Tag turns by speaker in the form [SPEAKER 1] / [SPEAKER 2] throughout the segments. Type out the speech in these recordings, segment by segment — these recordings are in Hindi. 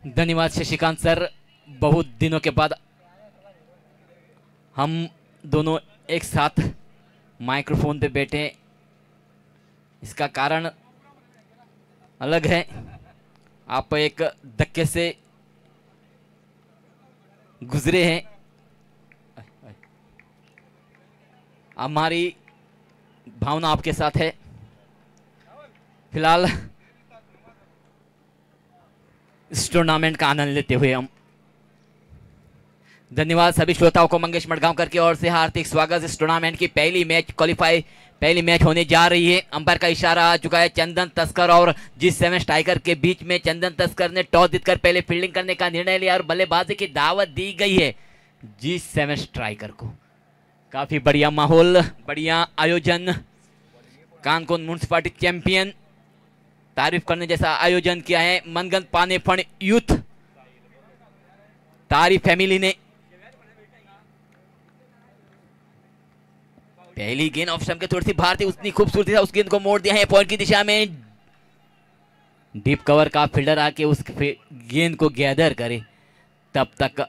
[SPEAKER 1] धन्यवाद शशिकांत सर। बहुत दिनों के बाद हम दोनों एक साथ माइक्रोफोन पे बैठे, इसका कारण अलग है। आप एक धक्के से गुजरे हैं, हमारी भावना आपके साथ है। फिलहाल इस टूर्नामेंट का आनंद लेते हुए हम धन्यवाद सभी श्रोताओं को मंगेश मडगांवकर की ओर से हार्दिक स्वागत। इस टूर्नामेंट की पहली मैच होने जा रही है। अंपायर का इशारा आ चुका है। चंदन तस्कर और G7 स्ट्राइकर के बीच में चंदन तस्कर ने टॉस जीतकर पहले फील्डिंग करने का निर्णय लिया और बल्लेबाजी की दावत दी गई है G7 स्ट्राइकर को। काफी बढ़िया माहौल, बढ़िया आयोजन। कानकोन म्युनिसिपालिटी चैंपियन, तारीफ करने जैसा आयोजन किया है मनगंज पाने फंड यूथ तारी फैमिली ने। पहली गेंद ऑफ स्टंप के थोड़ी सी बाहर थी, उतनी खूबसूरती से उस गेंद को मोड़ दिया है पॉइंट की दिशा में। डीप कवर का फील्डर आके उस गेंद को गैदर करे, तब तक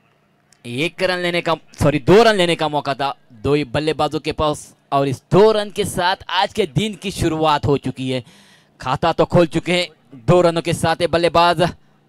[SPEAKER 1] 2 रन लेने का मौका था दो ही बल्लेबाजों के पास। और इस 2 रन के साथ आज के दिन की शुरुआत हो चुकी है। खाता तो खोल चुके हैं 2 रनों के साथ बल्लेबाज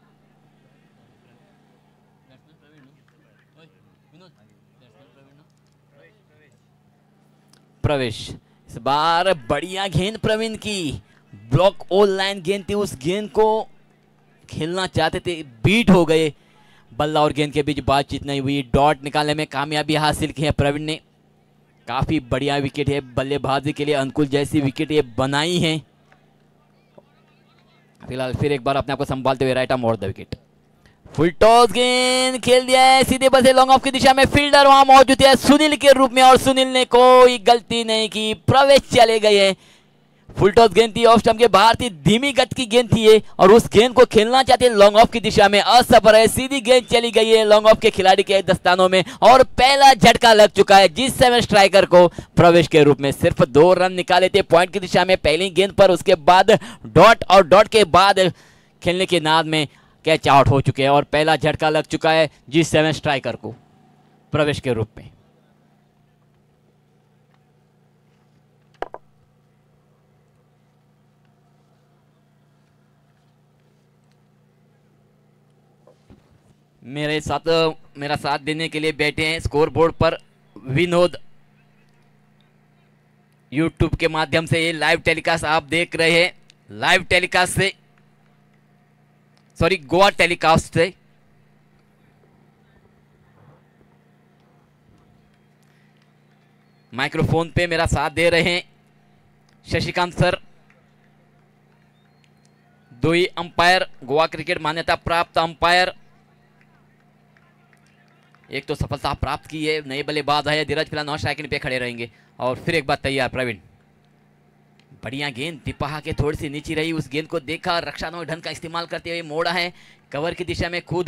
[SPEAKER 1] प्रवेश। इस बार बढ़िया गेंद प्रवीण की, ब्लॉक ऑल लाइन गेंद थी, उस गेंद को खेलना चाहते थे, बीट हो गए। बल्ला और गेंद के बीच बातचीत नहीं हुई, डॉट निकालने में कामयाबी हासिल की है प्रवीण ने। काफी बढ़िया विकेट है, बल्लेबाजी के लिए अनुकूल जैसी विकेट ये बनाई है। फिलहाल फिर एक बार अपने आप को संभालते हुए right arm over the wicket. Full toss गेंद खेल दिया है, सीधे बसे लॉन्ग ऑफ की दिशा में। फील्डर वहां मौजूद है सुनील के रूप में और सुनील ने कोई गलती नहीं की, प्रवेश चले गए हैं। फुल टॉस गेंद थी, ऑफ स्टंप के बाहर थी, धीमी गति की गेंद थी ये, और उस गेंद को खेलना चाहते हैं लॉन्ग ऑफ की दिशा में। असफल है, सीधी गेंद चली गई है लॉन्ग ऑफ के खिलाड़ी के दस्तानों में और पहला झटका लग चुका है G7 स्ट्राइकर को प्रवेश के रूप में। सिर्फ 2 रन निकाले थे पॉइंट की दिशा में पहली गेंद पर, उसके बाद डॉट और डॉट के बाद खेलने के नाद में कैच आउट हो चुके हैं और पहला झटका लग चुका है G7 स्ट्राइकर को प्रवेश के रूप में। मेरा साथ देने के लिए बैठे हैं स्कोर बोर्ड पर विनोद। यूट्यूब के माध्यम से ये लाइव टेलीकास्ट आप देख रहे हैं, लाइव टेलीकास्ट से, सॉरी गोवा टेलीकास्ट से। माइक्रोफोन पे मेरा साथ दे रहे हैं शशिकांत सर। 2 ही अंपायर, गोवा क्रिकेट मान्यता प्राप्त अंपायर। एक तो सफलता प्राप्त की है, नए बल्लेबाज है धीरज, फिलहाल 9 स्ट्राइकिंग पे खड़े रहेंगे। और फिर एक बार तैयार प्रवीण। बढ़िया गेंद तिपहा के थोड़ी सी नीचे रही, उस गेंद को देखा, रक्षात्मक ढंग का इस्तेमाल करते हुए मोड़ा है कवर की दिशा में। खुद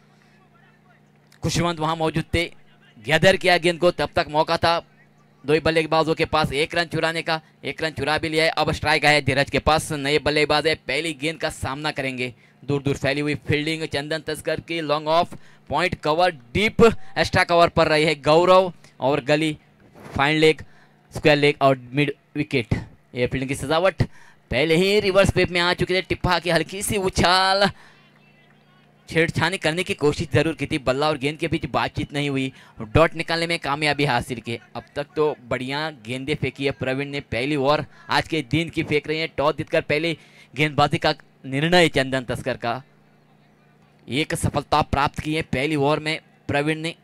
[SPEAKER 1] खुशवंत वहां मौजूद थे, गैदर किया गेंद को, तब तक मौका था 2 ही बल्लेबाजों के पास 1 रन चुराने का। 1 रन चुरा भी लिया है, अब स्ट्राइक है धीरज के पास। नए बल्लेबाज है, पहली गेंद का सामना करेंगे। दूर दूर फैली हुई फील्डिंग चंदन तस्कर की, long off, point cover, deep extra cover पर रही है गौरव, और gully fine leg, square leg और मिड विकेट। ये फील्डिंग की सजावट पहले ही रिवर्स पेप में आ चुकी है। टिप्पा की हल्की सी उछाल, छेड़छानी करने की कोशिश जरूर की थी, बल्ला और गेंद के बीच बातचीत नहीं हुई, डॉट निकालने में कामयाबी हासिल की। अब तक तो बढ़िया गेंदें फेंकी है प्रवीण ने, पहली ओवर आज के दिन की फेंक रही है। टॉस जीतकर पहले गेंदबाजी का निर्णय चंदन तस्कर का, एक सफलता प्राप्त की है पहली ओवर में प्रवीण ने।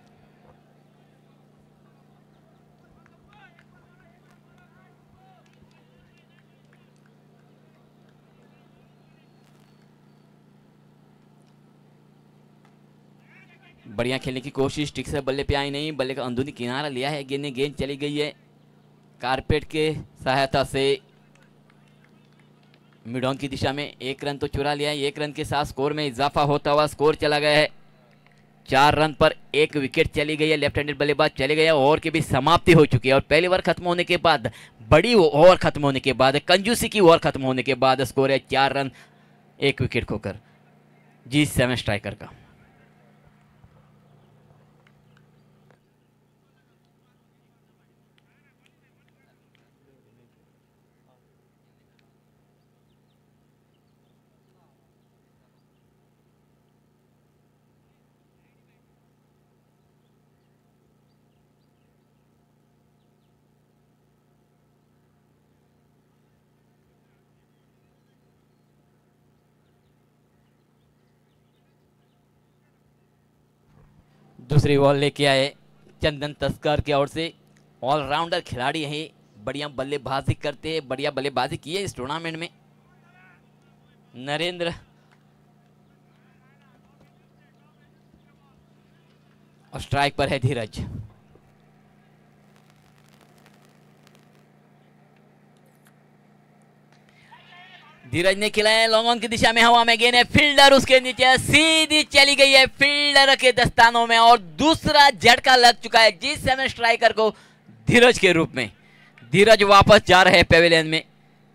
[SPEAKER 1] बढ़िया खेलने की कोशिश, ठीक से बल्ले पे आई नहीं, बल्ले का अंदरूनी किनारा लिया है, गेंद चली गई है कारपेट के सहायता से मिड ऑन की दिशा में। 1 रन तो चुरा लिया है, 1 रन के साथ स्कोर में इजाफा होता हुआ स्कोर चला गया है 4 रन पर। 1 विकेट चली गई है, लेफ्ट हैंडेड बल्लेबाज चले गए, ओवर की भी समाप्ति हो चुकी है। और पहली ओवर खत्म होने के बाद, बड़ी ओवर खत्म होने के बाद, कंजूसी की ओवर खत्म होने के बाद स्कोर है 4 रन 1 विकेट खोकर। G7 स्ट्राइकर का। दूसरी बॉल लेके आए चंदन तस्कर की ओर से। ऑलराउंडर खिलाड़ी है, बढ़िया बल्लेबाजी करते हैं, बढ़िया बल्लेबाजी की है इस टूर्नामेंट में नरेंद्र। और स्ट्राइक पर है धीरज। धीरज ने खिलाया लॉन्ग ऑन की दिशा में, हवा में गेंद है, फील्डर उसके नीचे सीधी चली गई है फील्डर के दस्तानों में और दूसरा झटका लग चुका है G7 स्ट्राइकर को धीरज के रूप में। धीरज वापस जा रहे हैं पेविलियन में।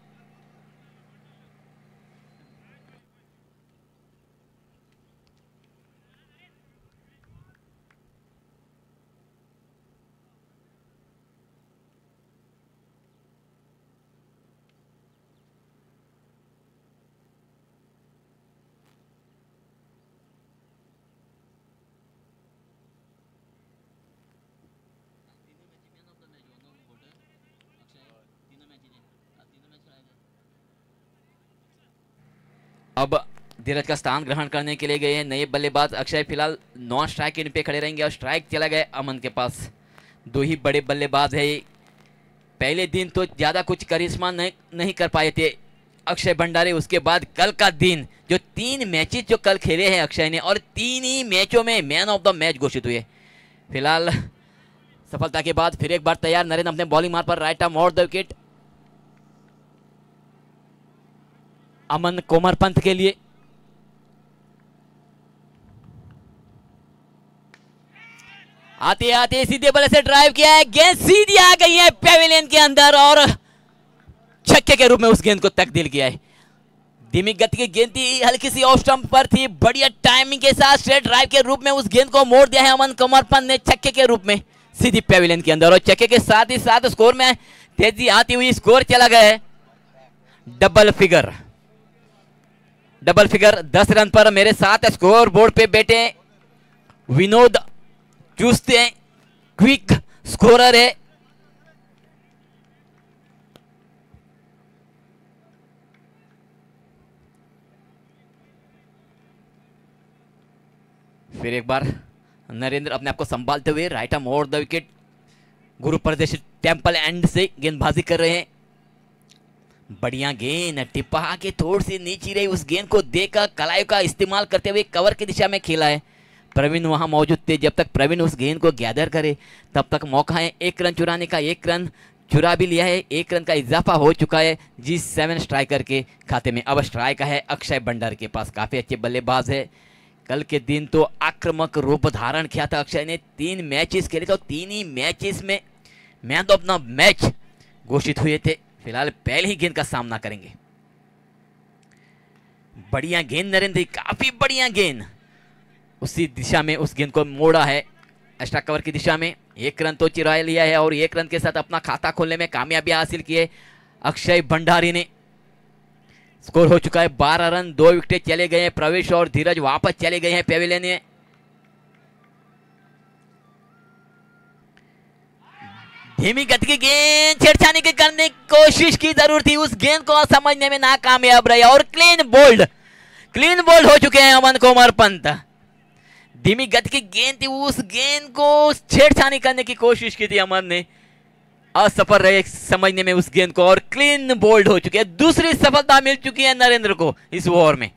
[SPEAKER 1] अब धीरज का स्थान ग्रहण करने के लिए गए हैं नए बल्लेबाज अक्षय। फिलहाल नॉन स्ट्राइक इन पे खड़े रहेंगे और स्ट्राइक चला गया अमन के पास। दो ही बड़े बल्लेबाज है। पहले दिन तो ज्यादा कुछ करिश्मा नहीं कर पाए थे अक्षय भंडारी। उसके बाद कल का दिन जो 3 मैचेस जो कल खेले हैं अक्षय ने और 3 ही मैचों में मैन ऑफ द मैच घोषित हुए। फिलहाल सफलता के बाद फिर एक बार तैयार नरेंद्र अपने बॉलिंग मार्ग पर, right arm over the wicket Aman Komarpant के लिए। आते आते सीधे बल्ले से ड्राइव किया है, गेंद सीधी आ गई है पेविलियन के अंदर और छक्के के रूप में उस गेंद को तब्दील किया है। धीमी गति की गेंद थी, हल्की सी ऑफ स्टंप पर थी, बढ़िया टाइमिंग के साथ स्ट्रेट ड्राइव के रूप में उस गेंद को मोड़ दिया है अमन कोमर पंत ने छक्के के रूप में सीधी पेविलियन के अंदर। और छक्के के साथ ही साथ स्कोर में तेजी आती हुई स्कोर चला गया है डबल फिगर। 10 रन पर मेरे साथ स्कोर बोर्ड पे बैठे विनोद चूसते हैं, क्विक स्कोरर है। फिर एक बार नरेंद्र अपने आप को संभालते हुए right arm over the wicket Guru Pradesh temple and से गेंदबाजी कर रहे हैं। बढ़िया गेंद टिप्पा के थोड़ी सी नीचे रही, उस गेंद को देखकर कलाई का इस्तेमाल करते हुए कवर की दिशा में खेला है। प्रवीण वहां मौजूद थे, जब तक प्रवीण उस गेंद को गैदर करे तब तक मौका है 1 रन चुराने का। 1 रन चुरा भी लिया है, 1 रन का इजाफा हो चुका है G7 स्ट्राइकर के खाते में। अब स्ट्राइक है अक्षय भंडारी के पास, काफी अच्छे बल्लेबाज है। कल के दिन तो आक्रामक रूप धारण किया था अक्षय ने, 3 मैचेस खेले तो 3 ही मैचेस में मैन ऑफ द मैच घोषित हुए थे। फिलहाल पहले ही गेंद का सामना करेंगे। बढ़िया गेंद नरेंद्र, काफी बढ़िया गेंद, उसी दिशा में उस गेंद को मोड़ा है एक्स्ट्रा कवर की दिशा में। 1 रन तो चुरा लिया है और 1 रन के साथ अपना खाता खोलने में कामयाबी हासिल की है अक्षय भंडारी ने। स्कोर हो चुका है 12 रन, 2 विकेट चले गए हैं। प्रवेश और धीरज वापस चले गए हैं पेविलियन में। धीमी गति की गेंद छेड़छाड़ी की करने की कोशिश की जरूर थी, उस गेंद को समझने में नाकामयाब रहे और क्लीन बोल्ड हो चुके हैं अमन कोमर पंत। धीमी गति की गेंद थी, उस गेंद को छेड़छाड़ी करने की कोशिश की थी अमन ने, असफल रहे समझने में उस गेंद को और क्लीन बोल्ड हो चुके हैं। दूसरी सफलता मिल चुकी है नरेंद्र को इस ओवर में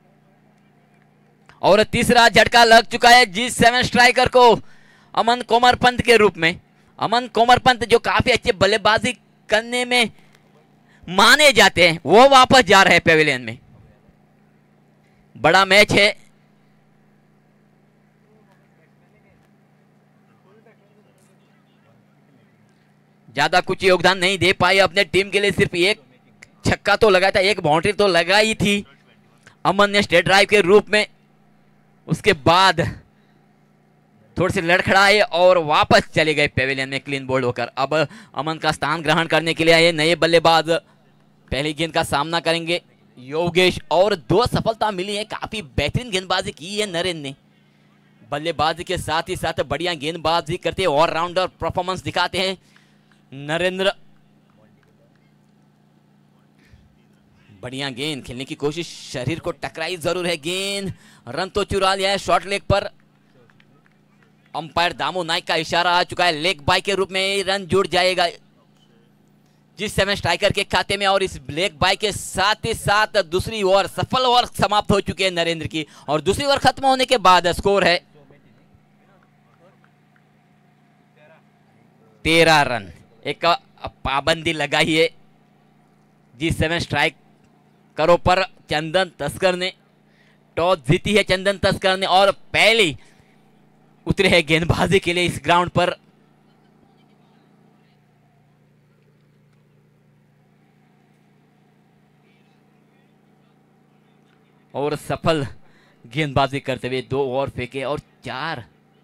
[SPEAKER 1] और तीसरा झटका लग चुका है G7 स्ट्राइकर को अमन कोमर पंत के रूप में। अमन कोमर पंत जो काफी अच्छे बल्लेबाजी करने में माने जाते हैं, वो वापस जा रहे हैं पेविलियन में। बड़ा मैच है, ज्यादा कुछ योगदान नहीं दे पाए अपने टीम के लिए, सिर्फ 1 छक्का तो लगाया था, 1 बाउंड्री तो लगाई थी अमन ने स्ट्रेट ड्राइव के रूप में उसके बाद थोड़ी सी लड़खड़ाए और वापस चले गए पेविलियन में क्लीन बोल्ड होकर। अब अमन का स्थान ग्रहण करने के लिए आए नए बल्लेबाज। पहली गेंद का सामना करेंगे योगेश और 2 सफलता मिली है। काफी बेहतरीन गेंदबाजी की है नरेंद्र ने। बल्लेबाजी के साथ ही साथ बढ़िया गेंदबाजी करते हैं, ऑलराउंडर परफॉर्मेंस दिखाते हैं नरेंद्र। बढ़िया गेंद खेलने की कोशिश, शरीर को टकराई जरूर है गेंद। रन तो चुरा लिया है शॉर्ट लेग पर। अंपायर दामो नाइक का इशारा आ चुका है, लेग बाय के रूप में रन जुड़ जाएगा जिस समय स्ट्राइकर के खाते में। और इस लेग बाय के साथ ही साथ दूसरी ओवर सफल ओवर समाप्त हो चुकी है नरेंद्र की। और दूसरी ओवर खत्म होने के बाद स्कोर है 13 रन। एक पाबंदी लगाई है जिस समय स्ट्राइक करो पर चंदन तस्कर ने टॉस जीती है। चंदन तस्कर ने और पहली उतरे हैं गेंदबाजी के लिए इस ग्राउंड पर। और सफल गेंदबाजी करते हुए 2 ओवर फेंके और 4।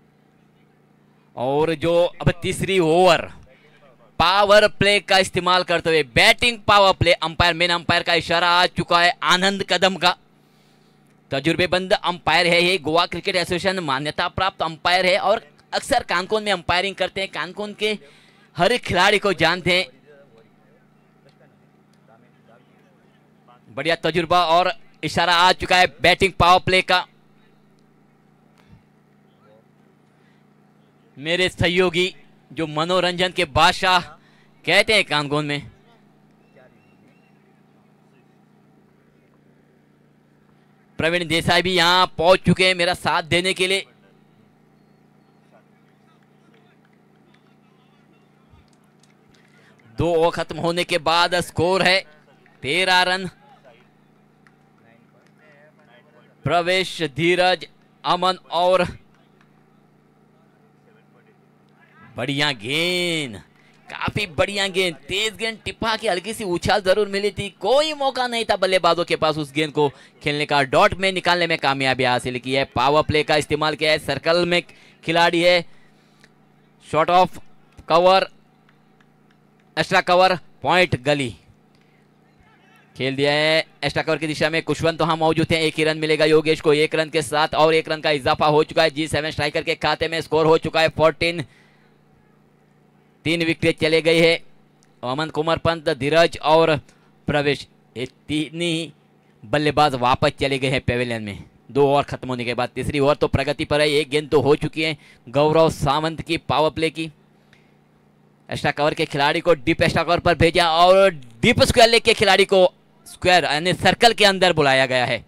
[SPEAKER 1] और जो अब तीसरी ओवर पावर प्ले का इस्तेमाल करते हुए batting power play. Umpire main umpire का इशारा आ चुका है आनंद कदम का। तजुर्बेबंद अंपायर है ये, गोवा क्रिकेट एसोसिएशन मान्यता प्राप्त अंपायर है और अक्सर कानकून में अंपायरिंग करते हैं। कानकून के हर एक खिलाड़ी को जानते हैं। बढ़िया तजुर्बा और इशारा आ चुका है बैटिंग पावर प्ले का। मेरे सहयोगी जो मनोरंजन के बादशाह कहते हैं कानगोन में, प्रवीण देसाई भी यहां पहुंच चुके हैं मेरा साथ देने के लिए। दो ओवर खत्म होने के बाद स्कोर है 13 रन। प्रवेश, धीरज, अमन और बढ़िया गेंद, काफी बढ़िया गेंद, तेज गेंद टिपा की हल्की सी उछाल जरूर मिली थी। कोई मौका नहीं था बल्लेबाजों के पास उस गेंद को खेलने का। डॉट में निकालने में कामयाबी हासिल की है। पावर प्ले का इस्तेमाल किया है। सर्कल में खिलाड़ी है, shot off cover, extra cover, point gully खेल दिया है। एक्स्ट्रा कवर की दिशा में कुशवंत वहां मौजूद हैं। 1 ही रन मिलेगा योगेश को 1 रन के साथ और 1 रन का इजाफा हो चुका है। G7 स्ट्राइकर के खाते में स्कोर हो चुका है 14। 3 विकेट चले गए हैं। अमन कुमार पंत, धीरज और प्रवेश, ये 3 ही बल्लेबाज वापस चले गए हैं पेविलियन में 2 ओवर खत्म होने के बाद। तीसरी ओवर तो प्रगति पर है। 1 गेंद तो हो चुकी है गौरव सावंत की पावर प्ले की। एक्स्ट्रा कवर के खिलाड़ी को डीप एक्स्ट्रा कवर पर भेजा और डीप स्क्वायर लेग के खिलाड़ी को स्क्वायर यानी सर्कल के अंदर बुलाया गया है।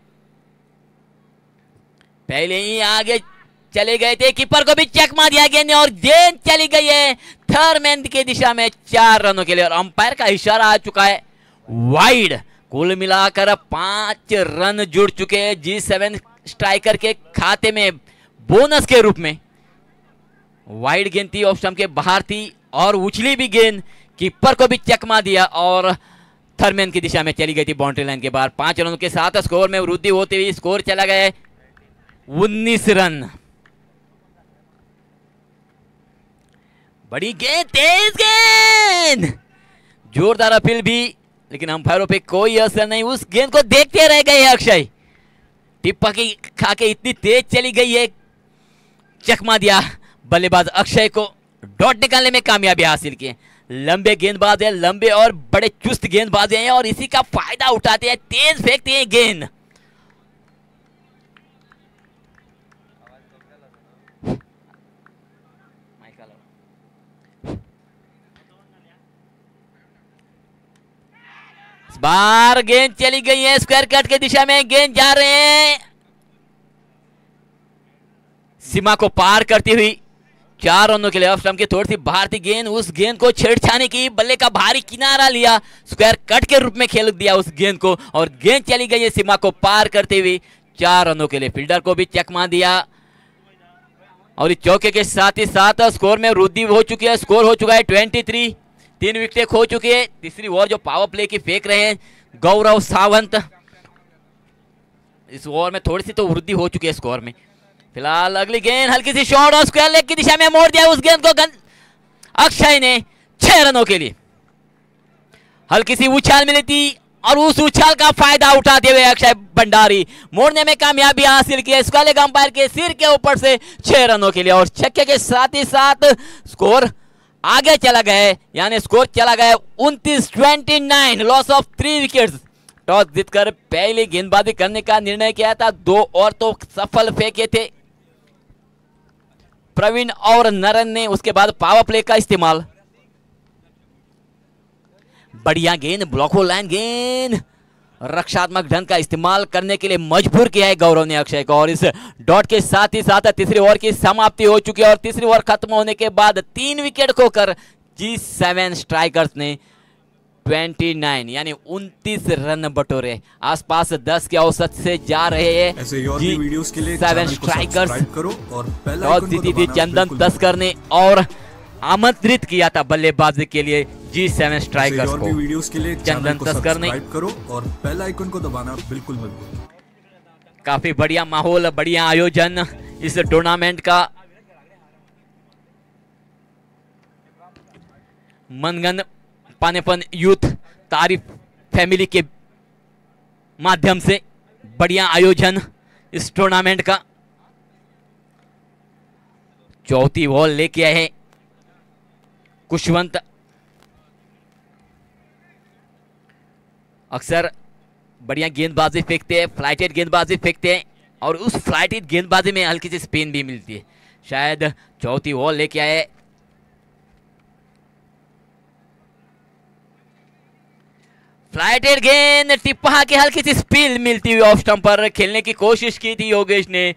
[SPEAKER 1] पहले ही आगे चले गए थे, कीपर को भी चेक मार दिया गेंद और गेंद चली गई है थर्ड मैन की दिशा में 4 रनों के लिए। और अंपायर का इशारा आ चुका है वाइड। कुल मिलाकर 5 रन जुड़ चुके हैं G7 स्ट्राइकर के खाते में बोनस के रूप में। वाइड गेंद थी, ऑफ स्टंप के बाहर थी और उछली भी गेंद, कीपर को भी चकमा दिया और थर्डमैन की दिशा में चली गई थी बाउंड्री लाइन के बाहर। 5 रनों के साथ स्कोर में वृद्धि होती हुई स्कोर चला गया 19 रन। बड़ी गेंद, तेज गेंद, जोरदार अपील भी, लेकिन अंपायरों पे कोई असर नहीं। उस गेंद को देखते रह गए अक्षय। टिप्पा की खाके इतनी तेज चली गई है, चकमा दिया बल्लेबाज अक्षय को। डॉट निकालने में कामयाबी हासिल की। लंबे गेंदबाज हैं, लंबे और बड़े चुस्त गेंदबाज हैं और इसी का फायदा उठाते हैं, तेज फेंकते हैं गेंद। इस बार गेंद चली गई है स्क्वायर कट के दिशा में। गेंद जा रहे हैं सीमा को पार करती हुई 4 रनों के लिए। ऑफ स्टंप की थोड़ी सी बाहर थी गेंद, उस गेंद को छेड़छाने की, बल्ले का भारी किनारा लिया, स्क्वायर कट के रूप में खेल दिया उस गेंद को और गेंद चली गई है सीमा को पार करते हुए 4 रनों के लिए। फील्डर को भी चकमा दिया और इस चौके के साथ ही साथ स्कोर में वृद्धि हो चुकी है। स्कोर हो चुका है 23। 3 विकेट खो चुके हैं। तीसरी ओवर जो पावर प्ले की फेंक रहे हैं गौरव सावंत, इस ओवर में थोड़ी सी तो वृद्धि हो चुकी है स्कोर में। फिलहाल अगली गेंद हल्की सी शॉट और स्क्वायर लेग की दिशा में मोड़ दिया उस गेंद को अक्षय ने 6 रनों के लिए। हल्की सी उछाल मिली थी और उस उछाल का फायदा उठाते हुए अक्षय भंडारी मोड़ने में कामयाबी हासिल की। स्क्वायर लेग अंपायर के सिर के ऊपर से 6 रनों के लिए और छक्के के साथ ही साथ स्कोर आगे चला गया, यानी स्कोर चला गया 29-29, लॉस ऑफ 3 विकेट्स। टॉस जीतकर पहले गेंदबाजी करने का निर्णय किया था, 2 और तो सफल फेंके थे प्रवीण और नरन ने, उसके बाद पावर प्ले का इस्तेमाल। बढ़िया गेंद, ब्लॉको लाइन गेंद, रक्षात्मक ढंग का इस्तेमाल करने के लिए मजबूर किया है गौरव ने अक्षय को। और इस डॉट के साथ ही साथ तीसरी ओवर की समाप्ति हो चुकी है और तीसरी ओवर खत्म होने के बाद 3 विकेट खोकर G7 स्ट्राइकर्स ने 29 यानी 29 रन बटोरे। आसपास 10 के औसत से जा रहे हैं G7 स्ट्राइकर्स। टॉस जीती थी चंदन तस्कर ने और आमंत्रित किया था बल्लेबाजी के लिए G7 स्ट्राइकर्स को।
[SPEAKER 2] वीडियोस के लिए
[SPEAKER 1] चंदन तस्कर ने
[SPEAKER 2] करो और बेल आइकन को दबाना बिल्कुल मत भूलना।
[SPEAKER 1] काफी बढ़िया माहौल, बढ़िया आयोजन इस टूर्नामेंट का। मनगन पानेपन यूथ तारीफ फैमिली के माध्यम से बढ़िया आयोजन इस टूर्नामेंट का। चौथी बॉल लेके आए हैं कुशवंत। अक्सर बढ़िया गेंदबाजी फेंकते हैं, फ्लाइटेड गेंदबाजी फेंकते हैं और उस फ्लाइटेड गेंदबाजी में हल्की सी स्पिन भी मिलती है। शायद चौथी बॉल लेके आए। फ्लाइटेड गेंद, टिप्पा की हल्की सी स्पिन मिलती हुई ऑफ स्टंप पर खेलने की कोशिश की थी योगेश ने,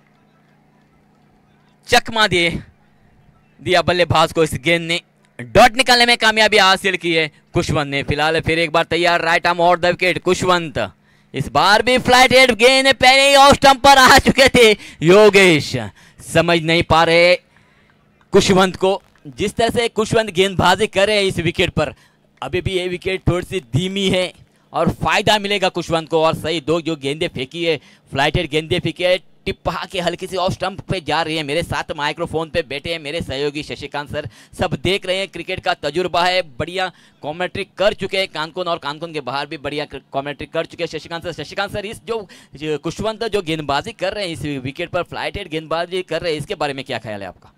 [SPEAKER 1] चकमा दिया बल्लेबाज को। इस गेंद ने डॉट निकालने में कामयाबी हासिल की है कुशवंत ने। फिलहाल फिर एक बार तैयार, right arm over the wicket Kushwant. इस बार भी फ्लाइटेड गेंद, पहले ही ऑफ स्टंप पर आ चुके थे योगेश। समझ नहीं पा रहे कुशवंत को, जिस तरह से कुशवंत गेंदबाजी कर रहे हैं इस विकेट पर। अभी भी ये विकेट थोड़ी सी धीमी है और फायदा मिलेगा कुशवंत को। और सही दो जो गेंदे फेंकी है, फ्लाइटेड गेंदे फेंकी है, टिप्पा के हल्की सी ऑफ स्टंप पे जा रही है। मेरे साथ माइक्रोफोन पे बैठे हैं मेरे सहयोगी शशिकांत सर, सब देख रहे हैं। क्रिकेट का तजुर्बा है, बढ़िया कमेंट्री कर चुके हैं कानकुन और कानकुन के बाहर भी बढ़िया कमेंट्री कर चुके हैं शशिकांत सर। इस जो कुशवंत जो गेंदबाजी कर रहे हैं इस विकेट पर, फ्लाइटेड गेंदबाजी कर रहे हैं, इसके बारे में क्या ख्याल है आपका?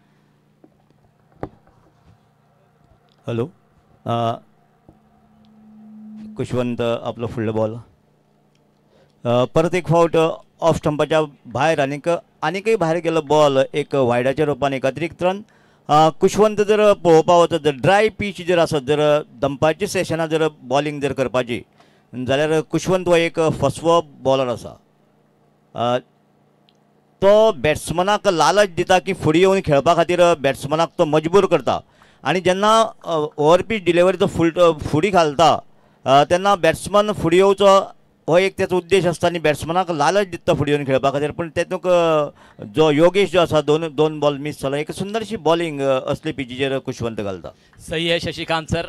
[SPEAKER 3] हॅलो, कुशवंत आपलं फुडलं बॉल परत एक फावट ऑफ स्टंपाच्या बाहेर आनीकय बाहेर गेलो बॉल एक वायडाच्या रुपान एक अतिरिक्त रन। कुशवंत जर पळोवपा वचत जर ड्राय पीच जर आसत, जर दंपाची सेशनां जर बॉलिंग जर करपाची जाल्यार कुशवंत हो एक फसवो बॉलर आसा। तो बॅट्समनाक लालच दिता की फुडें येवन खेळपा खातीर बॅट्समनाक तो मजबूर करता आनी जेन्ना ओवर पीच डिलिव्हरी तो फुडी घालता तेन्ना बॅट्समन फुडें येवचो हो एक त्याचा उद्देश असता आणि बॅट्समनाक लालच दिता फुडें येवन खेळपा खातीर। पण तेतूंक जो योगेश जो आसा दोन बॉल मिस जाला। एक सुंदरशी बॉलिंग असली पिचीचेर कुशवंत घालता।
[SPEAKER 1] सही है शशिकांत सर,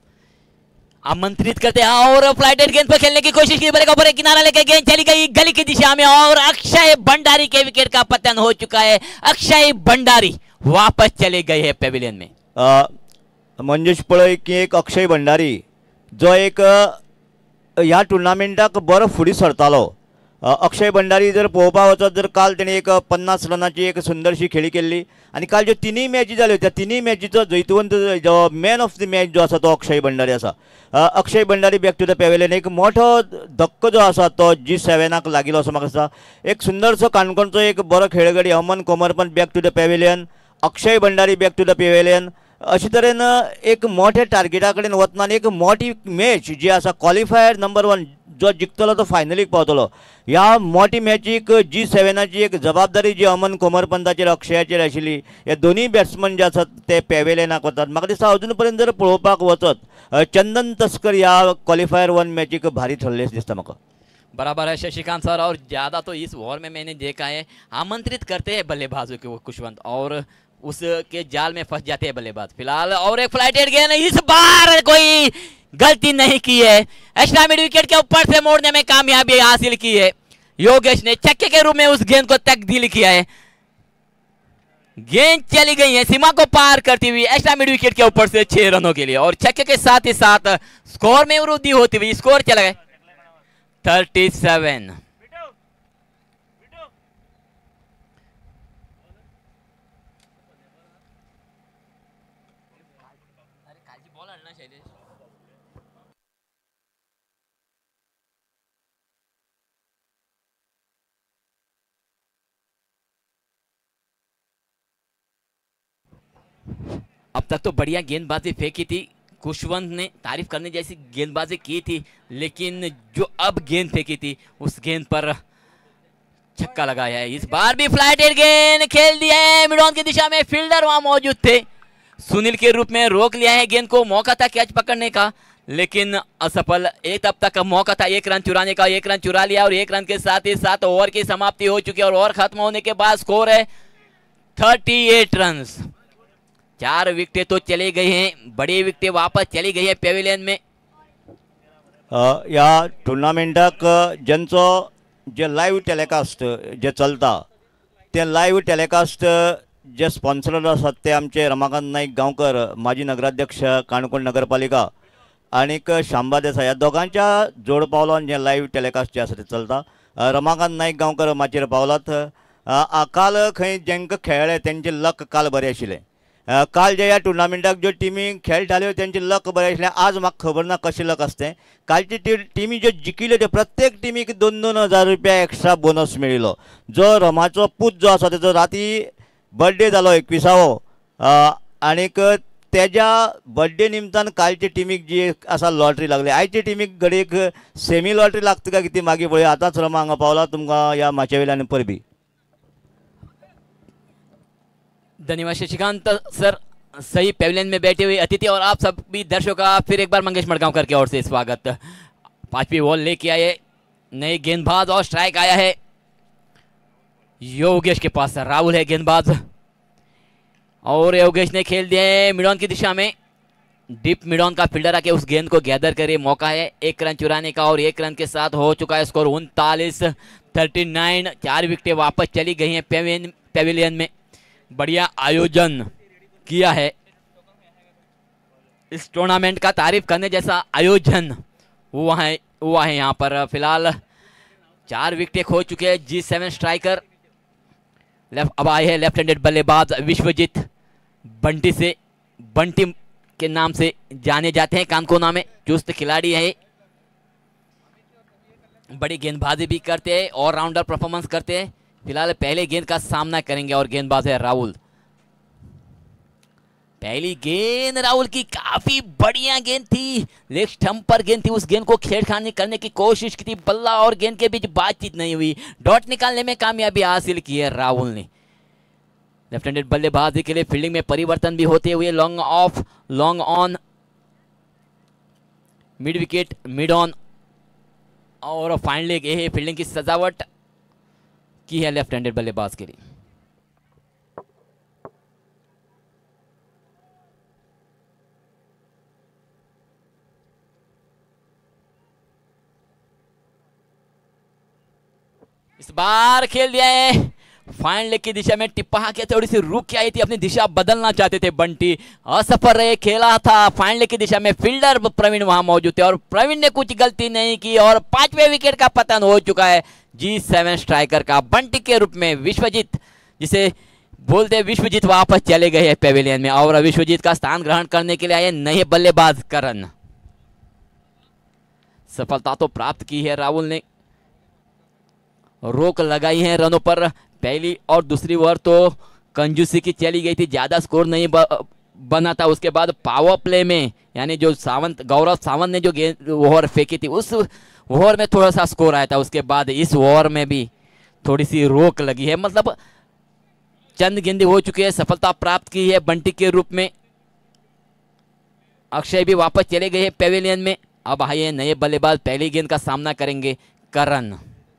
[SPEAKER 1] आमंत्रित करते हैं और फ्लाइटेड गेंद पर खेलने की कोशिश की, बड़े ऊपर किनारा लेके गेंद चली गई गली की दिशा में और अक्षय भंडारी के विकेट का पतन हो चुका है। अक्षय भंडारी वापस चले गए हैं पेविलियन में।
[SPEAKER 3] मंजेश पळय की एक अक्षय भंडारी जो एक ह्या टुर्नामेंटाक बरो फुडें सरतालो। अक्षय भंडारी जर पळोवपा वचत जर काल तेणें एक 50 रनाची एक सुंदरशी खेळी केल्ली आनी काल ज्यो तिनूय मॅची जाल्यो त्या तिनूय मॅचीचो जैतवंत जो मॅन ऑफ द मॅच जो आसा तो अक्षय भंडारी आसा। Akshay Bhandari back to the pavilion एक मोठो धक्को जो आसा तो G7 लागिलो असो म्हाका दिसता। एक सुंदरसो काणकोणचो एक बरो खेळगडी Aman Komarpant back to the pavilion, Akshay Bhandari back to the pavilion. अशे तरेन एक मोठ्या टार्गेटा कडेन वतना एक मोठी मॅच जी आसा क्वॉलिफायर नंबर 1 जो जिखतलो तो फायनलीक पावतलो। ह्या मोठी मॅचीक G7 एक जबाबदारी जी अमन कोमरपंताचेर अक्षयाचेर आशिल्ली, हे दोनूय बॅट्समन जे आसात ते पेविलियनाक वतात। म्हाका दिसता अजून पर्यंत जर पळोवपाक वचत चंदन तस्कर ह्या क्वॉलिफायर 1 मॅचीक भारी ठरले दिसता म्हाका।
[SPEAKER 1] बराबर है शशिकांत सर, और ज़्यादा तो इस ओवर में मैंने देखा है आमंत्रित करते हैं बल्लेबाजों को कुशवंत और उसके जाल में फंस जाते हैं बल्लेबाज। फिलहाल और एक फ्लाइटेड गेंद, इस बार कोई गलती नहीं की है, एक्स्ट्रा मिड विकेट के ऊपर से मोड़ने में कामयाबी हासिल की है। योगेश ने छक्के के रूप में उस गेंद को तब्दील किया है। गेंद चली गई है सीमा को पार करती हुई एक्स्ट्रा मिड विकेट के ऊपर से 6 रनों के लिए और छक्के के साथ ही साथ स्कोर में वृद्धि होती हुई स्कोर चला गया 37। अब तक तो बढ़िया गेंदबाजी फेंकी थी, खुशवंत ने तारीफ करने जैसी गेंदबाजी की थी, लेकिन जो अब गेंद फेंकी थी उस गेंद पर छक्का लगाया है। इस बार भी फ्लाइटेड गेंद खेल दिया है मिड ऑन की दिशा में, फील्डर वहां मौजूद थे, सुनील के रूप में रोक लिया है गेंद को। मौका था कैच पकड़ने का लेकिन असफल। एक तब तक मौका था 1 रन चुराने का, 1 रन चुरा लिया और 1 रन के साथ ही साथ ओवर की समाप्ति हो चुकी है और ओवर खत्म होने के बाद स्कोर है 38 रन। 4 विकेटें तो चले गए हैं, बड़ी विकेटें वापस चली गई है पेविलियन में।
[SPEAKER 3] ह्या टुर्नामेंटाक ज्यांचो जे लाईव्ह टेलिकास्ट जे चलता ते लाईव्ह टेलिकास्ट जे स्पॉन्सर आसात ते आमचे रमाकांत नाईक गांवकर, माजी नगराध्यक्ष काणकोण नगरपालिका, आनीक शांबा देसाई, ह्या दोगांच्या जोड पावलान जे लाईव्ह टेलिकास्ट जे आसा ते चलता। रमाकांत नाईक गांवकर माचयेर पावलात। काल खंय जेंका खेळ्ळे तेंचे लक काल बरें आशिल्लें। काल जे ह्या टुर्नामेंटाक ज्यो टिमी खेळटाल्यो तेंचे लक बरें आशिल्लें। आज म्हाका खबर ना कशें लक आसतें। कालची टिमी ज्यो जिखिल्यो त्यो प्रत्येक टिमीक 2-2 हजार रुपया एक्स्ट्रा बोनस मेळिल्लो। जो रमाचो पूत जो आसा तेजो राती बर्थडे जालो 21वो, आनीक तेज्या बर्थडे निमतान कालचे टिमीक जी आसा लॉटरी लागली। आयचे टीमीक घडयेक सेमी लॉटरी लागता काय कितें मागीर पळय। आतांच रमा हांगा पावला तुमकां ह्या माचे वयल्यान परबी।
[SPEAKER 1] धन्यवाद शशिकांत सर। सही पेविलियन में बैठे हुए अतिथि और आप सभी दर्शकों का फिर एक बार मंगेश मडगांवकर की ओर से स्वागत। 5वीं बॉल लेके आए नए गेंदबाज और स्ट्राइक आया है योगेश के पास। राहुल है गेंदबाज और योगेश ने खेल दिया है मिडॉन की दिशा में। डीप मिडॉन का फील्डर आके उस गेंद को गैदर करे। मौका है 1 रन चुराने का और 1 रन के साथ हो चुका है स्कोर 39। 4 विकेटें वापस चली गई हैं पेविलियन में। बढ़िया आयोजन किया है इस टूर्नामेंट का, तारीफ करने जैसा आयोजन हुआ है यहाँ पर। फिलहाल 4 विकेटें खो चुके हैं G7 स्ट्राइकर। अब आए हैं लेफ्ट हैंडेड बल्लेबाज विश्वजीत, बंटी से, बंटी के नाम से जाने जाते हैं कानकोना में। चुस्त खिलाड़ी है, बड़ी गेंदबाजी भी करते हैं, ऑलराउंडर परफॉर्मेंस करते हैं। फिलहाल पहले गेंद का सामना करेंगे और गेंदबाज है राहुल। पहली गेंद राहुल की काफी बढ़िया गेंद थी, लेग स्टंप पर गेंद थी। उस गेंद को छेड़खानी करने की कोशिश की थी, बल्ला और गेंद के बीच बातचीत नहीं हुई। डॉट निकालने में कामयाबी हासिल की है राहुल ने। लेफ्ट हैंडेड बल्लेबाजी के लिए फील्डिंग में परिवर्तन भी होते हुए long off, long on, mid wicket, mid on और फाइनली ये फील्डिंग की सजावट की है लेफ्ट हैंडेड बल्लेबाज के लिए। इस बार खेल दिया है फाइन लेग की दिशा में। टिप्पा के थोड़ी सी रुक के आई थी, अपनी दिशा बदलना चाहते थे बंटी, असफल रहे। खेला था फाइन लेग की दिशा में, फील्डर प्रवीण वहां मौजूद थे और प्रवीण ने कुछ गलती नहीं की और 5वें विकेट का पतन हो चुका है G7 स्ट्राइकर का। बंटी के रूप में विश्वजीत, जिसे बोलते विश्वजीत, वापस चले गए हैं पेविलियन में और विश्वजीत का स्थान ग्रहण करने के लिए आए नए बल्लेबाज करण। सफलता तो प्राप्त की है राहुल ने, रोक लगाई है रनों पर। पहली और दूसरी ओवर तो कंजूसी की चली गई थी, ज्यादा स्कोर नहीं बना था। उसके बाद पावर प्ले में, यानी जो गौरव सावंत ने जो गेंद ओवर फेंकी थी, उस ओवर में थोड़ा सा स्कोर आया था। उसके बाद इस ओवर में भी थोड़ी सी रोक लगी है, मतलब चंद गेंदें हो चुकी है। सफलता प्राप्त की है बंटी के रूप में। अक्षय भी वापस चले गए हैं पेविलियन में। अब आए नए बल्लेबाज, पहली गेंद का सामना करेंगे करण।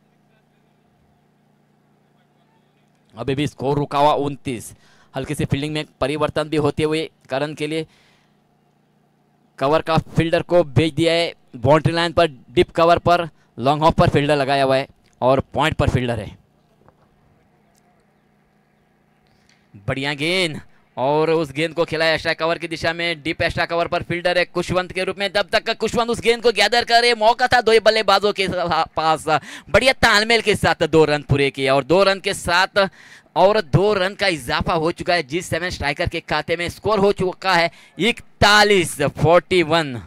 [SPEAKER 1] अभी भी स्कोर रुका हुआ 29। हल्की सी फील्डिंग में परिवर्तन भी होते हुए करण के लिए कवर का फील्डर को भेज दिया है बाउंड्री लाइन पर। डिप कवर पर लॉन्ग ऑफ पर फील्डर लगाया हुआ है और पॉइंट पर फील्डर है। बढ़िया गेंद और उस गेंद को खिलाया एक्स्ट्रा कवर की दिशा में, डीप एक्स्ट्रा कवर पर फील्डर है कुशवंत के रूप में। तब तक कुशवंत उस गेंद को गैदर करे, मौका था दो बल्लेबाजों के पास, बढ़िया तालमेल के साथ 2 रन पूरे किए और 2 रन के साथ और 2 रन का इजाफा हो चुका है G7 स्ट्राइकर के खाते में। स्कोर हो चुका है 41-41।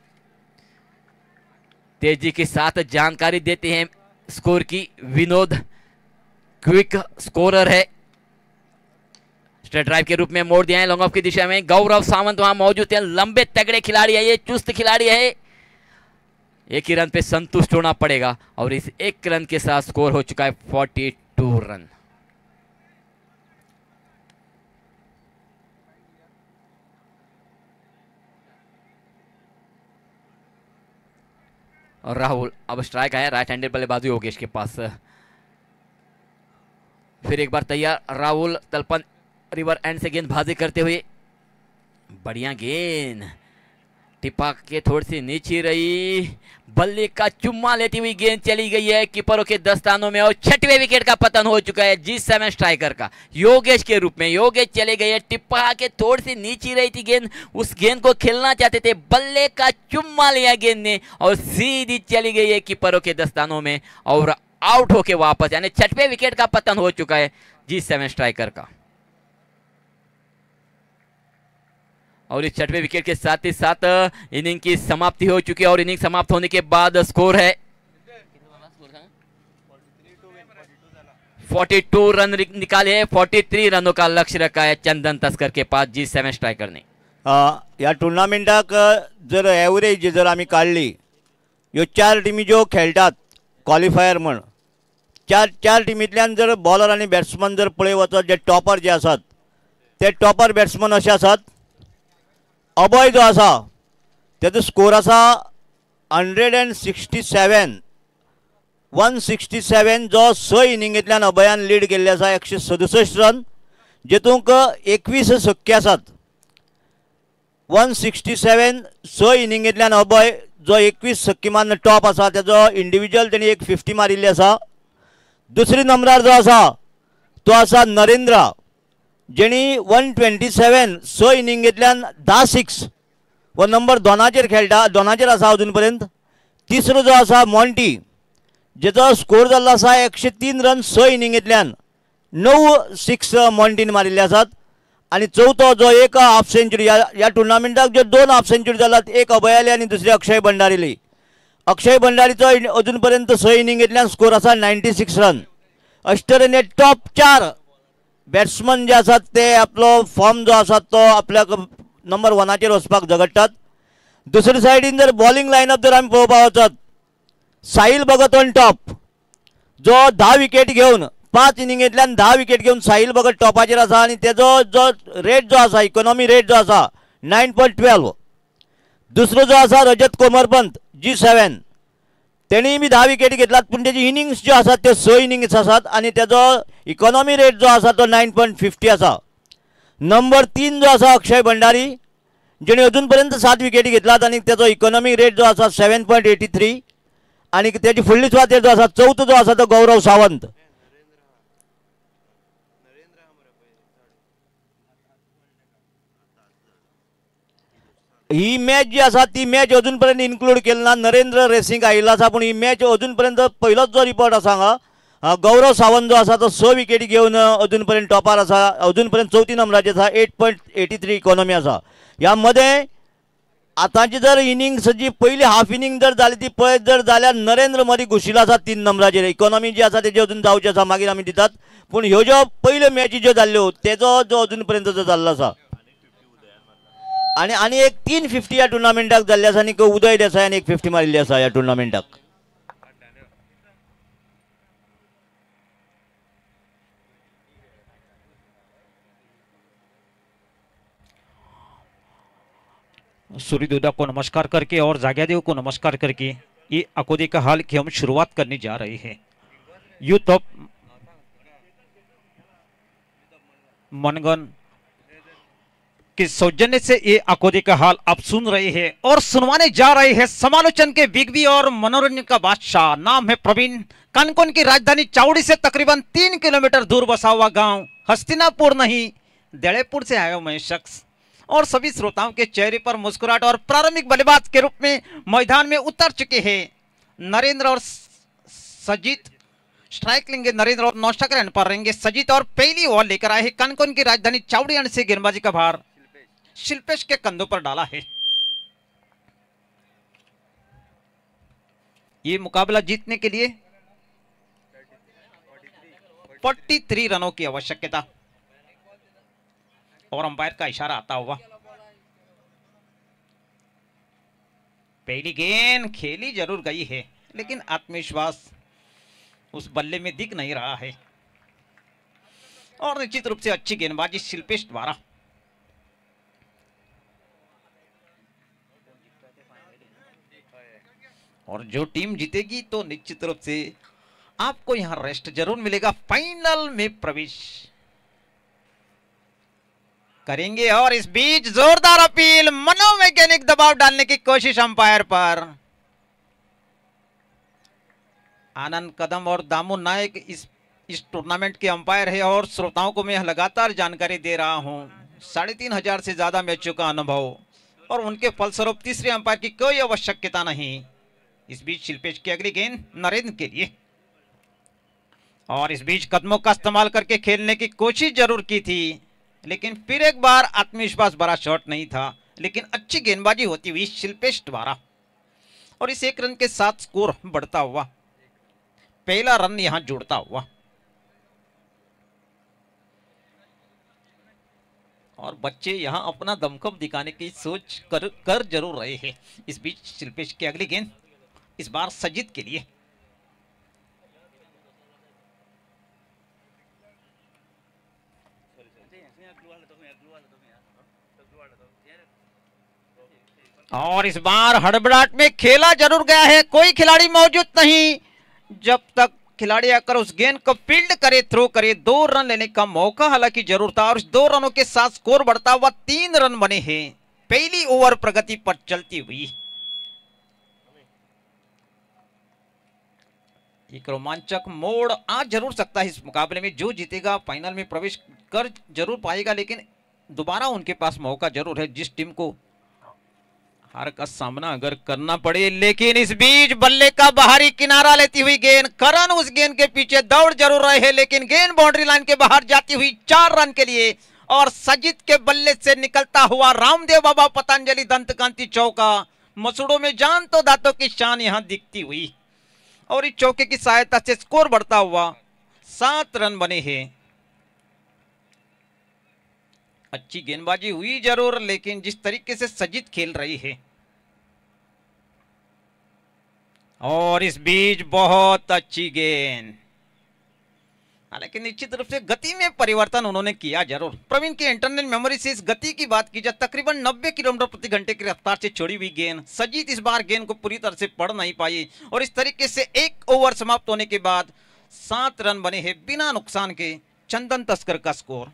[SPEAKER 1] तेजी के साथ जानकारी देते हैं स्कोर की विनोद, क्विक स्कोरर है, स्ट्रेट ड्राइव के रूप में मोड़ दिया है लॉन्ग ऑफ की दिशा में। गौरव सावंत वहां मौजूद है, लंबे तगड़े खिलाड़ी है, ये चुस्त खिलाड़ी है। एक ही रन पे संतुष्ट होना पड़ेगा और इस 1 रन के साथ स्कोर हो चुका है 42 रन। और राहुल अब स्ट्राइक आया, राइट हैंडेड बल्लेबाजी योगेश के पास। फिर एक बार तैयार राहुल, तलपन रिवर एंड से गेंदबाजी करते हुए, बढ़िया गेंद टिपा के थोड़ी सी नीचे रही, बल्ले का चुम्मा लेती हुई गेंद चली गई है कीपरों के दस्तानों में और 6वें विकेट का पतन हो चुका है G7 स्ट्राइकर का योगेश के रूप में। योगेश चले गए, टिप्पा के थोड़ी सी नीचे रही थी गेंद, उस गेंद को खेलना चाहते थे, बल्ले का चुम्मा लिया गेंद ने और सीधी चली गई है कीपरों के दस्तानों में और आउट होके वापस, यानी 6वें विकेट का पतन हो चुका है G7 स्ट्राइकर का। और इस 6वें विकेट के साथ ही साथ इनिंग की समाप्ति हो चुकी है और इनिंग समाप्त होने के बाद स्कोर है 42 रन निकाले हैं। 43 रनों का लक्ष्य रखा है चंदन तस्कर के पास G7 स्ट्राइकर ने।
[SPEAKER 3] ह्या टुर्नामेंटाक जर एवरेज जर आमी काढली, ह्यो 4 टिमी ज्यो खेळटात क्वॉलिफायर म्हण, चार टिमींतल्यान जर बॉलर आनी बॅट्समन जर पळय वचत, जे टॉपर जे आसात ते टॉपर बॅट्समन अशे आसात। अभय जो आसा तेजो स्कोर आसा 167, 167 जो 6 इनिंगेंतल्यान अभयान लीड केल्ले आसा, 167 रन, जेतूंक 21 शक्य आसात। 167 6 इनिंगेंतल्यान अभय जो 21 शक्तिमान टॉप आसा, तेजो इंडिविज्युअल तेणी एक 50 मारिल्ली आसा। दुसरी नंबरार जो आसा तो आसा नरेंद्र, जेणी 127 6 इनिंगेंतल्यान 10 6 वो नंबर 2 खेळटा, 2 आसा अजून पर्यंत। तिसरो जो आसा मॉन्टी, जेचो स्कोर जाल्लो आसा 103 रन 6 इनिंगेंतल्यान, 9 6 मॉन्टीन मारिल्ले आसात। आणि चौथो जो एक हाफ सेंचुरी, या टुर्नामेंटाक जो 2 हाफ सेंचुरी जाल्यात, एक अभयाली आणि दुसरी अक्षय भंडारीली। अक्षय भंडारीचो अजून पर्यंत 6 इनिंगेंतल्यान स्कोर आसा 96 रन। अशे तरेन टॉप 4 बॅट्समन जे आसात ते आपलो फॉर्म जो आसा तो आपल्या नंबर 1 वचपाक झगडटात। दुसरे सायडीन जर बॉलिंग लायनअप जर आमी पळोवपाक वचत, साहिल भगत ऑन टॉप, जो 10 विकेट घेवन 5 इनिंगेंतल्यान 10 विकेट घेवन साहिल भगत टॉपाचेर आसा आणि तेजो जो रेट जो आसा, इकॉनॉमी रेट जो आसा 9.12। दुसरो जो आसा रजत कोमरपंत G7, तेणी बी 10 विकेट घेतलात, पूण तेजी इनिंग्स ज्यो आसात त्यो 6 इनिंग्स आसात आणि तेजो इकॉनॉमी रेट जो आसा तो 9.50 आसा। नंबर 3 जो आसा अक्षय भंडारी, जेणे अजून पर्यंत 7 विकेटी घेतलात आणि तेजो इकॉनॉमी रेट जो आसा 7.83 आणि तेजी फुडली सुवातेर जो आसा चौथो जो आसा तो गौरव सावंत। ही मॅच जी आसा ती मॅच अजून पर्यंत इन्क्लूड केली ना, नरेंद्र रेसिंग आयिल्लो आसा, पूण ही मॅच अजून पर्यंत पहिलोच जो रिपोर्ट आसा हांगा, गौरव सावंत जो आसा तो 6 विकेटी घेवन अजून पर्यंत टॉपार आसा, अजून पर्यंत 4थी नंबराचेर आसा, 8.83 इकॉनॉमी आसा। ह्या मध्ये आतांची जर इनिंग्स जी पहिली हाफ इनिंग जर जाली ती पळयत जर जाल्यार नरेंद्र मदी घुशिल्लो आसा 3 नंबराचेर, इकॉनॉमी जी आसा तेजी अजून जावची आसा, मागीर आमी दितात। पूण ह्यो ज्यो पयल्यो मॅची ज्यो जाल्ल्यो तेजो जो अजून पर्यंत जो जाल्लो आसा, आणि एक 350 या टुर्नामेंटाक जाल्ले आसा आणि उदय देसायान एक 50 मारिल्ली आसा या टुर्नामेंटाक।
[SPEAKER 4] सूर्यदुदा को नमस्कार करके और जाग्यादेव को नमस्कार करके ये अकोदे का हाल की हम शुरुआत करने जा रहे हैं। यूथ ऑफ मनगन के सौजन्य से ये अकोदे का हाल आप सुन रहे हैं और सुनवाने जा रहे हैं समालोचन के बिग बी और मनोरंजन का बादशाह। नाम है प्रवीण। कानकोन की राजधानी चावड़ी से तकरीबन 3 किलोमीटर दूर बसा हुआ गांव हस्तिनापुर नहीं दड़ेपुर से आया हुआ मैं शख्स और सभी श्रोताओं के चेहरे पर मुस्कुराहट और प्रारंभिक बल्लेबाज के रूप में मैदान में उतर चुके हैं नरेंद्र और सजीत। स्ट्राइक लेंगे नरेंद्र और नौशक रन पर रहेंगे सजीत और पहली ओवर लेकर आए हैं कनकन की राजधानी चावड़ियान से गेंदबाजी का भार शिल्पेश के कंधों पर डाला है। ये मुकाबला जीतने के लिए 43 रनों की आवश्यकता और अंपायर का इशारा आता हुआ। पहली गेंद खेली जरूर गई है लेकिन आत्मविश्वास उस बल्ले में दिख नहीं रहा है और निश्चित रूप से अच्छी गेंदबाजी शिल्पेश द्वारा। और जो टीम जीतेगी तो निश्चित रूप से आपको यहां रेस्ट जरूर मिलेगा। फाइनल में प्रवेश करेंगे और इस बीच जोरदार अपील, मनोवैज्ञानिक दबाव डालने की कोशिश अंपायर पर। आनंद कदम और दामू नायक इस टूर्नामेंट के अंपायर है और श्रोताओं को मैं लगातार जानकारी दे रहा हूं। 3500 से ज्यादा मैचों का अनुभव और उनके फलस्वरूप तीसरे अंपायर की कोई आवश्यकता नहीं। इस बीच शिल्पेश की अगली गेंद नरेंद्र के लिए और इस बीच कदमों का इस्तेमाल करके खेलने की कोशिश जरूर की थी लेकिन फिर एक बार आत्मविश्वास भरा शॉट नहीं था लेकिन अच्छी गेंदबाजी होती हुई शिल्पेश द्वारा और इस 1 रन के साथ स्कोर बढ़ता हुआ, पहला रन यहां जुड़ता हुआ। और बच्चे यहां अपना दमखम दिखाने की सोच कर जरूर रहे हैं। इस बीच शिल्पेश की अगली गेंद इस बार सजीत के लिए और इस बार हड़बड़ाहट में खेला जरूर गया है, कोई खिलाड़ी मौजूद नहीं। जब तक खिलाड़ी आकर उस गेंद को फील्ड करे, थ्रो करे, 2 रन लेने का मौका हालांकि जरूर था और 2 रनों के साथ स्कोर बढ़ता हुआ 3 रन बने हैं पहली ओवर प्रगति पर चलती हुई। एक रोमांचक मोड़ आ जरूर सकता है इस मुकाबले में। जो जीतेगा फाइनल में प्रवेश कर जरूर पाएगा लेकिन दोबारा उनके पास मौका जरूर है जिस टीम को हार का सामना अगर करना पड़े। लेकिन इस बीच बल्ले का बाहरी किनारा लेती हुई गेंद, करण उस गेंद के पीछे दौड़ जरूर रहे हैं लेकिन गेंद बाउंड्री लाइन के बाहर जाती हुई 4 रन के लिए और सजीत के बल्ले से निकलता हुआ रामदेव बाबा पतंजलि दंतकांति चौका। मसूड़ों में जान तो दांतों की शान यहां दिखती हुई और इस चौके की सहायता से स्कोर बढ़ता हुआ 7 रन बने हैं। अच्छी गेंदबाजी हुई जरूर लेकिन जिस तरीके से सजीत खेल रही है और इस बीच बहुत अच्छी गेंद, हालांकि निश्चित रूप से गति में परिवर्तन उन्होंने किया जरूर। प्रवीण की इंटरनल मेमोरी से इस गति की बात की जाए, तकरीबन 90 किलोमीटर प्रति घंटे की रफ्तार से छोड़ी हुई गेंद सजीत इस बार गेंद को पूरी तरह से पढ़ नहीं पाई और इस तरीके से 1 ओवर समाप्त होने के बाद 7 रन बने हैं बिना नुकसान के। चंदन तस्कर का स्कोर।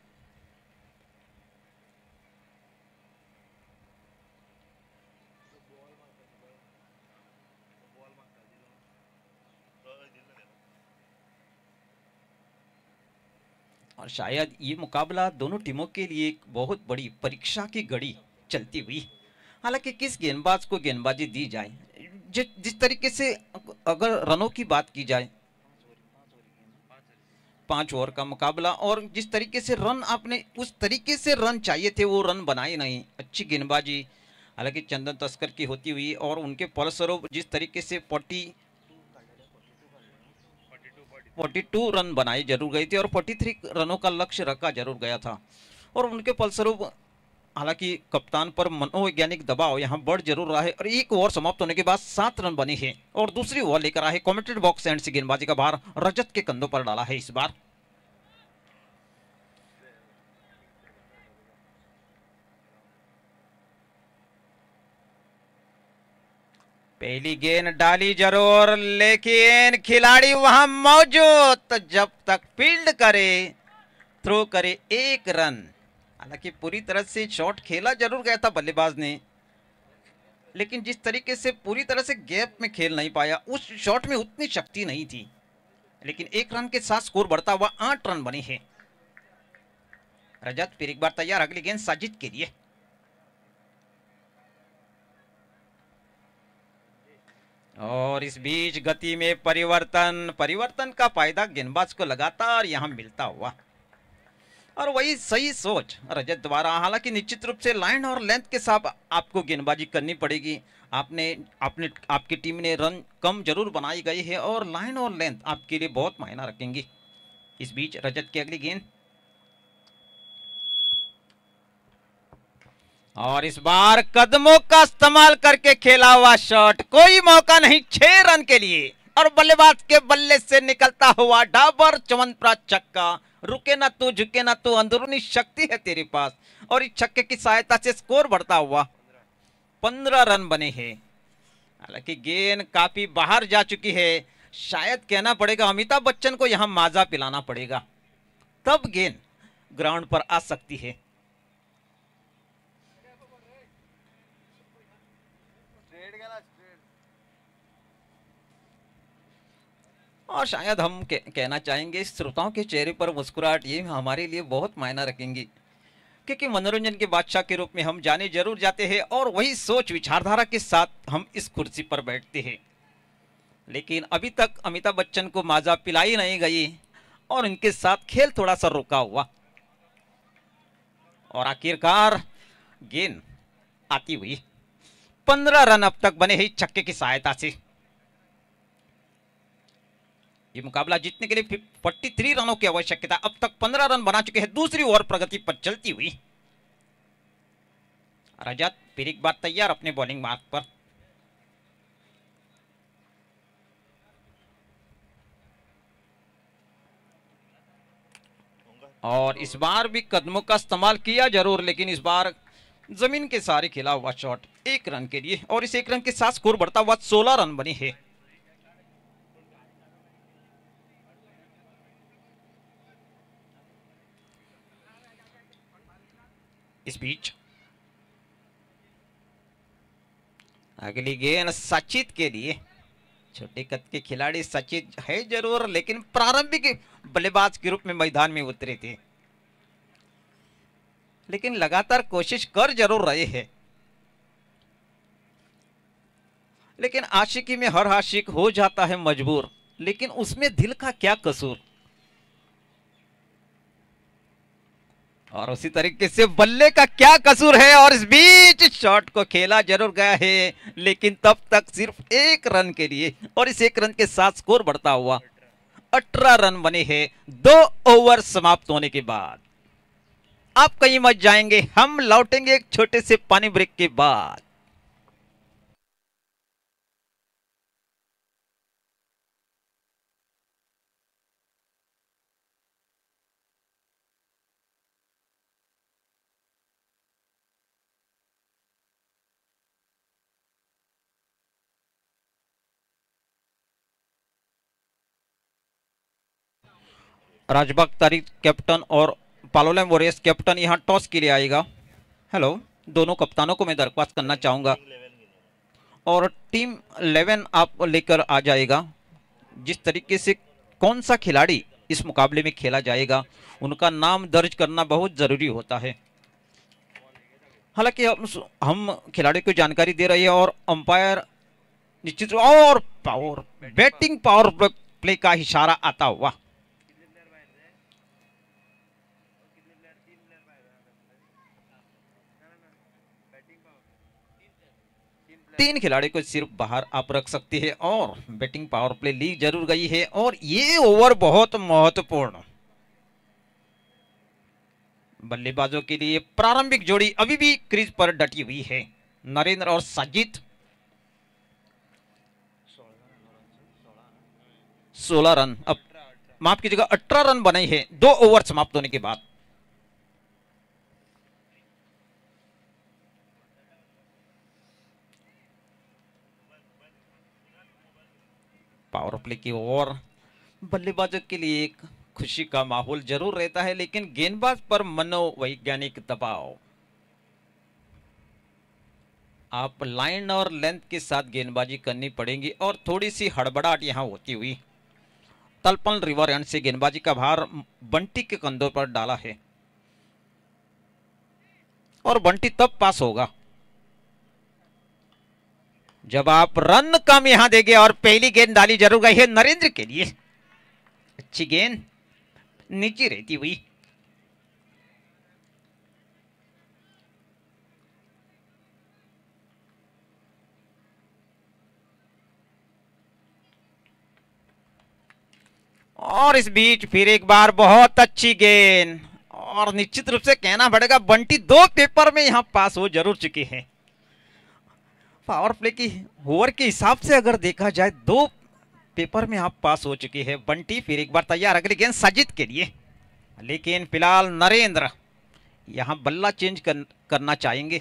[SPEAKER 4] और शायद ये मुकाबला दोनों टीमों के लिए एक बहुत बड़ी परीक्षा की घड़ी चलती हुई। हालांकि किस गेंदबाज को गेंदबाजी दी जाए, जिस तरीके से अगर रनों की बात की जाए 5 ओवर का मुकाबला और जिस तरीके से रन आपने उस तरीके से रन चाहिए थे वो रन बनाए नहीं। अच्छी गेंदबाजी हालांकि चंदन तस्कर की होती हुई और उनके फलस्वरूप जिस तरीके से 42 रन बनाए जरूर गए थे और 43 रनों का लक्ष्य रखा जरूर गया था और उनके फलस्वरूप हालांकि कप्तान पर मनोवैज्ञानिक दबाव यहां बढ़ जरूर रहा है और 1 ओवर समाप्त होने के बाद 7 रन बने हैं और दूसरी ओवर लेकर आए कमेंटेड बॉक्स एंड से गेंदबाजी का भार रजत के कंधों पर डाला है इस बार। पहली गेंद डाली जरूर लेकिन खिलाड़ी वहां मौजूद, तो जब तक फील्ड करे, थ्रो करे 1 रन। हालांकि पूरी तरह से शॉट खेला जरूर गया था बल्लेबाज ने लेकिन जिस तरीके से पूरी तरह से गैप में खेल नहीं पाया, उस शॉट में उतनी शक्ति नहीं थी। लेकिन 1 रन के साथ स्कोर बढ़ता हुआ 8 रन बने हैं। रजत फिर एक बार तैयार, अगली गेंद साजिद के लिए। और इस बीच गति में परिवर्तन का फायदा गेंदबाज को लगातार यहां मिलता हुआ, और वही सही सोच रजत द्वारा। हालांकि निश्चित रूप से लाइन और लेंथ के साथ आपको गेंदबाजी करनी पड़ेगी। आपकी टीम ने रन कम जरूर बनाई गई है और लाइन और लेंथ आपके लिए बहुत मायना रखेंगी। इस बीच रजत की अगली गेंद, और इस बार कदमों का इस्तेमाल करके खेला हुआ शॉट, कोई मौका नहीं, 6 रन के लिए। और बल्लेबाज के बल्ले से निकलता हुआ डाबर चमनप्राश छक्का। रुके ना तू, झुके ना तू, अंदरूनी शक्ति है तेरे पास। और इस छक्के की सहायता से स्कोर बढ़ता हुआ 15 रन बने हैं। हालांकि गेंद काफी बाहर जा चुकी है, शायद कहना पड़ेगा अमिताभ बच्चन को यहां माजा पिलाना पड़ेगा, तब गेंद ग्राउंड पर आ सकती है। और शायद हम कहना चाहेंगे श्रोताओं के चेहरे पर मुस्कुराहट ये हमारे लिए बहुत मायना रखेंगी, क्योंकि मनोरंजन के बादशाह के रूप में हम जाने जरूर जाते हैं और वही सोच विचारधारा के साथ हम इस कुर्सी पर बैठते हैं। लेकिन अभी तक अमिताभ बच्चन को माजा पिलाई नहीं गई और इनके साथ खेल थोड़ा सा रुका हुआ, और आखिरकार गेंद आती हुई 15 रन अब तक बने हैं छक्के की सहायता से। ये मुकाबला जीतने के लिए 43 रनों की आवश्यकता, अब तक 15 रन बना चुके हैं। दूसरी ओवर प्रगति पर चलती हुई रजत फिर एक बार तैयार अपने बॉलिंग मार्ग पर। और इस बार भी कदमों का इस्तेमाल किया जरूर, लेकिन इस बार जमीन के सहारे खेला हुआ शॉट 1 रन के लिए, और इस 1 रन के साथ स्कोर बढ़ता हुआ 16 रन बने हैं। इस बीच अगली गेंद सचित के लिए। छोटे कद के खिलाड़ी सचित है जरूर, लेकिन प्रारंभिक बल्लेबाज के रूप में मैदान में उतरे थे, लेकिन लगातार कोशिश कर जरूर रहे हैं। लेकिन आशिकी में हर आशिक हो जाता है मजबूर, लेकिन उसमें दिल का क्या कसूर। और उसी तरीके से बल्ले का क्या कसूर है। और इस बीच शॉट को खेला जरूर गया है, लेकिन तब तक सिर्फ 1 रन के लिए, और इस 1 रन के साथ स्कोर बढ़ता हुआ 18 रन बने हैं 2 ओवर समाप्त होने के बाद। आप कहीं मत जाएंगे, हम लौटेंगे एक छोटे से पानी ब्रेक के बाद। राजबाग तारिक कैप्टन और पालोलेम वॉरियर्स कैप्टन यहां टॉस के लिए आएगा। हेलो, दोनों कप्तानों को मैं दरख्वास्त करना चाहूंगा, और टीम 11 आप लेकर आ जाएगा। जिस तरीके से कौन सा खिलाड़ी इस मुकाबले में खेला जाएगा, उनका नाम दर्ज करना बहुत जरूरी होता है। हालांकि हम खिलाड़ी को जानकारी दे रहे हैं, और अंपायर निश्चित और पावर बैटिंग पावर प्ले का इशारा आता हुआ। तीन खिलाड़ी को सिर्फ बाहर आप रख सकते हैं, और बैटिंग पावर प्ले ली जरूर गई है, और ये ओवर बहुत महत्वपूर्ण। बल्लेबाजों के लिए प्रारंभिक जोड़ी अभी भी क्रीज पर डटी हुई है, नरेंद्र और साजिद। 16 रन, अब माफ कीजिएगा 18 रन बने हैं 2 ओवर समाप्त होने के बाद। पावर प्ले की ओर बल्लेबाजों के लिए एक खुशी का माहौल जरूर रहता है, लेकिन गेंदबाज पर मनोवैज्ञानिक दबाव। आप लाइन और लेंथ के साथ गेंदबाजी करनी पड़ेगी, और थोड़ी सी हड़बड़ाहट यहां होती हुई तलपन रिवर एंड से गेंदबाजी का भार बंटी के कंधों पर डाला है। और बंटी तब पास होगा जब आप रन कम यहां देंगे। और पहली गेंद डाली जरूर गई है नरेंद्र के लिए। अच्छी गेंद नीचे रहती हुई। और इस बीच फिर एक बार बहुत अच्छी गेंद। और निश्चित रूप से कहना पड़ेगा बंटी 2 पेपर में यहां पास हो जरूर चुके हैं। पावर प्ले की ओवर के हिसाब से अगर देखा जाए 2 पेपर में आप पास हो चुके हैं बंटी। फिर एक बार तैयार अगली गेंद सजित के लिए, लेकिन फिलहाल नरेंद्र यहां बल्ला चेंज करना चाहेंगे।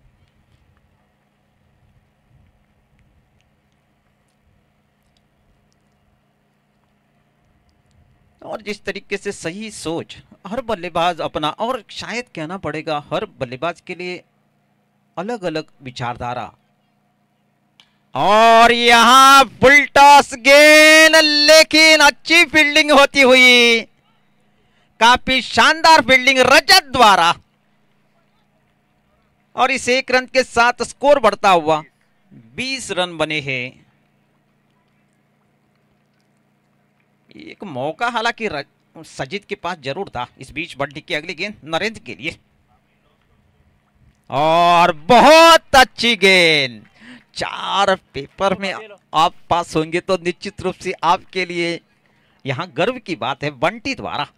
[SPEAKER 4] और जिस तरीके से सही सोच हर बल्लेबाज अपना, और शायद कहना पड़ेगा हर बल्लेबाज के लिए अलग अलग विचारधारा। और यहां फुल टॉस गेंद, लेकिन अच्छी फील्डिंग होती हुई, काफी शानदार फील्डिंग रजत द्वारा। और इस 1 रन के साथ स्कोर बढ़ता हुआ 20 रन बने हैं। एक मौका हालांकि सजित के पास जरूर था। इस बीच बंटी की अगली गेंद नरेंद्र के लिए, और बहुत अच्छी गेंद। 4 पेपर में आप पास होंगे तो निश्चित रूप से आपके लिए यहां गर्व की बात है बंटी द्वारा।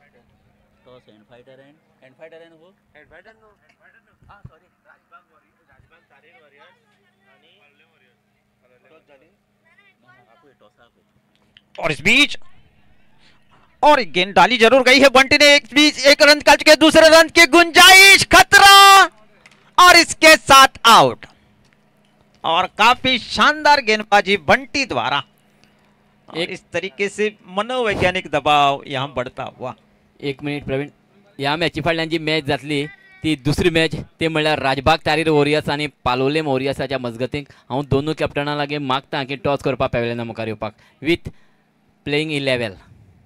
[SPEAKER 4] और इस बीच और एक गेंद डाली जरूर गई है बंटी ने। एक बीच 1 रन निकाल चुके, दूसरे रन की गुंजाइश, खतरा, और इसके साथ आउट। और काफी शानदार गेंदबाजी बंटी द्वारा। इस तरीके से मनोवैज्ञानिक दबाव यहां बढ़ता हुआ।
[SPEAKER 1] 1 मिनिट प्रवीण, ह्या मॅची फाटल्यान जी मॅच जातली ती दुसरी मॅच ते म्हणल्यार राजबाग तारीर वॉरियर्स आणि पालोलेम वॉरियर्साच्या मजगतीक हांव दोनूय कॅप्टना लागीं मागता की टॉस करपा पॅवेलियना मुखार येवपाक विथ प्लेइंग 11।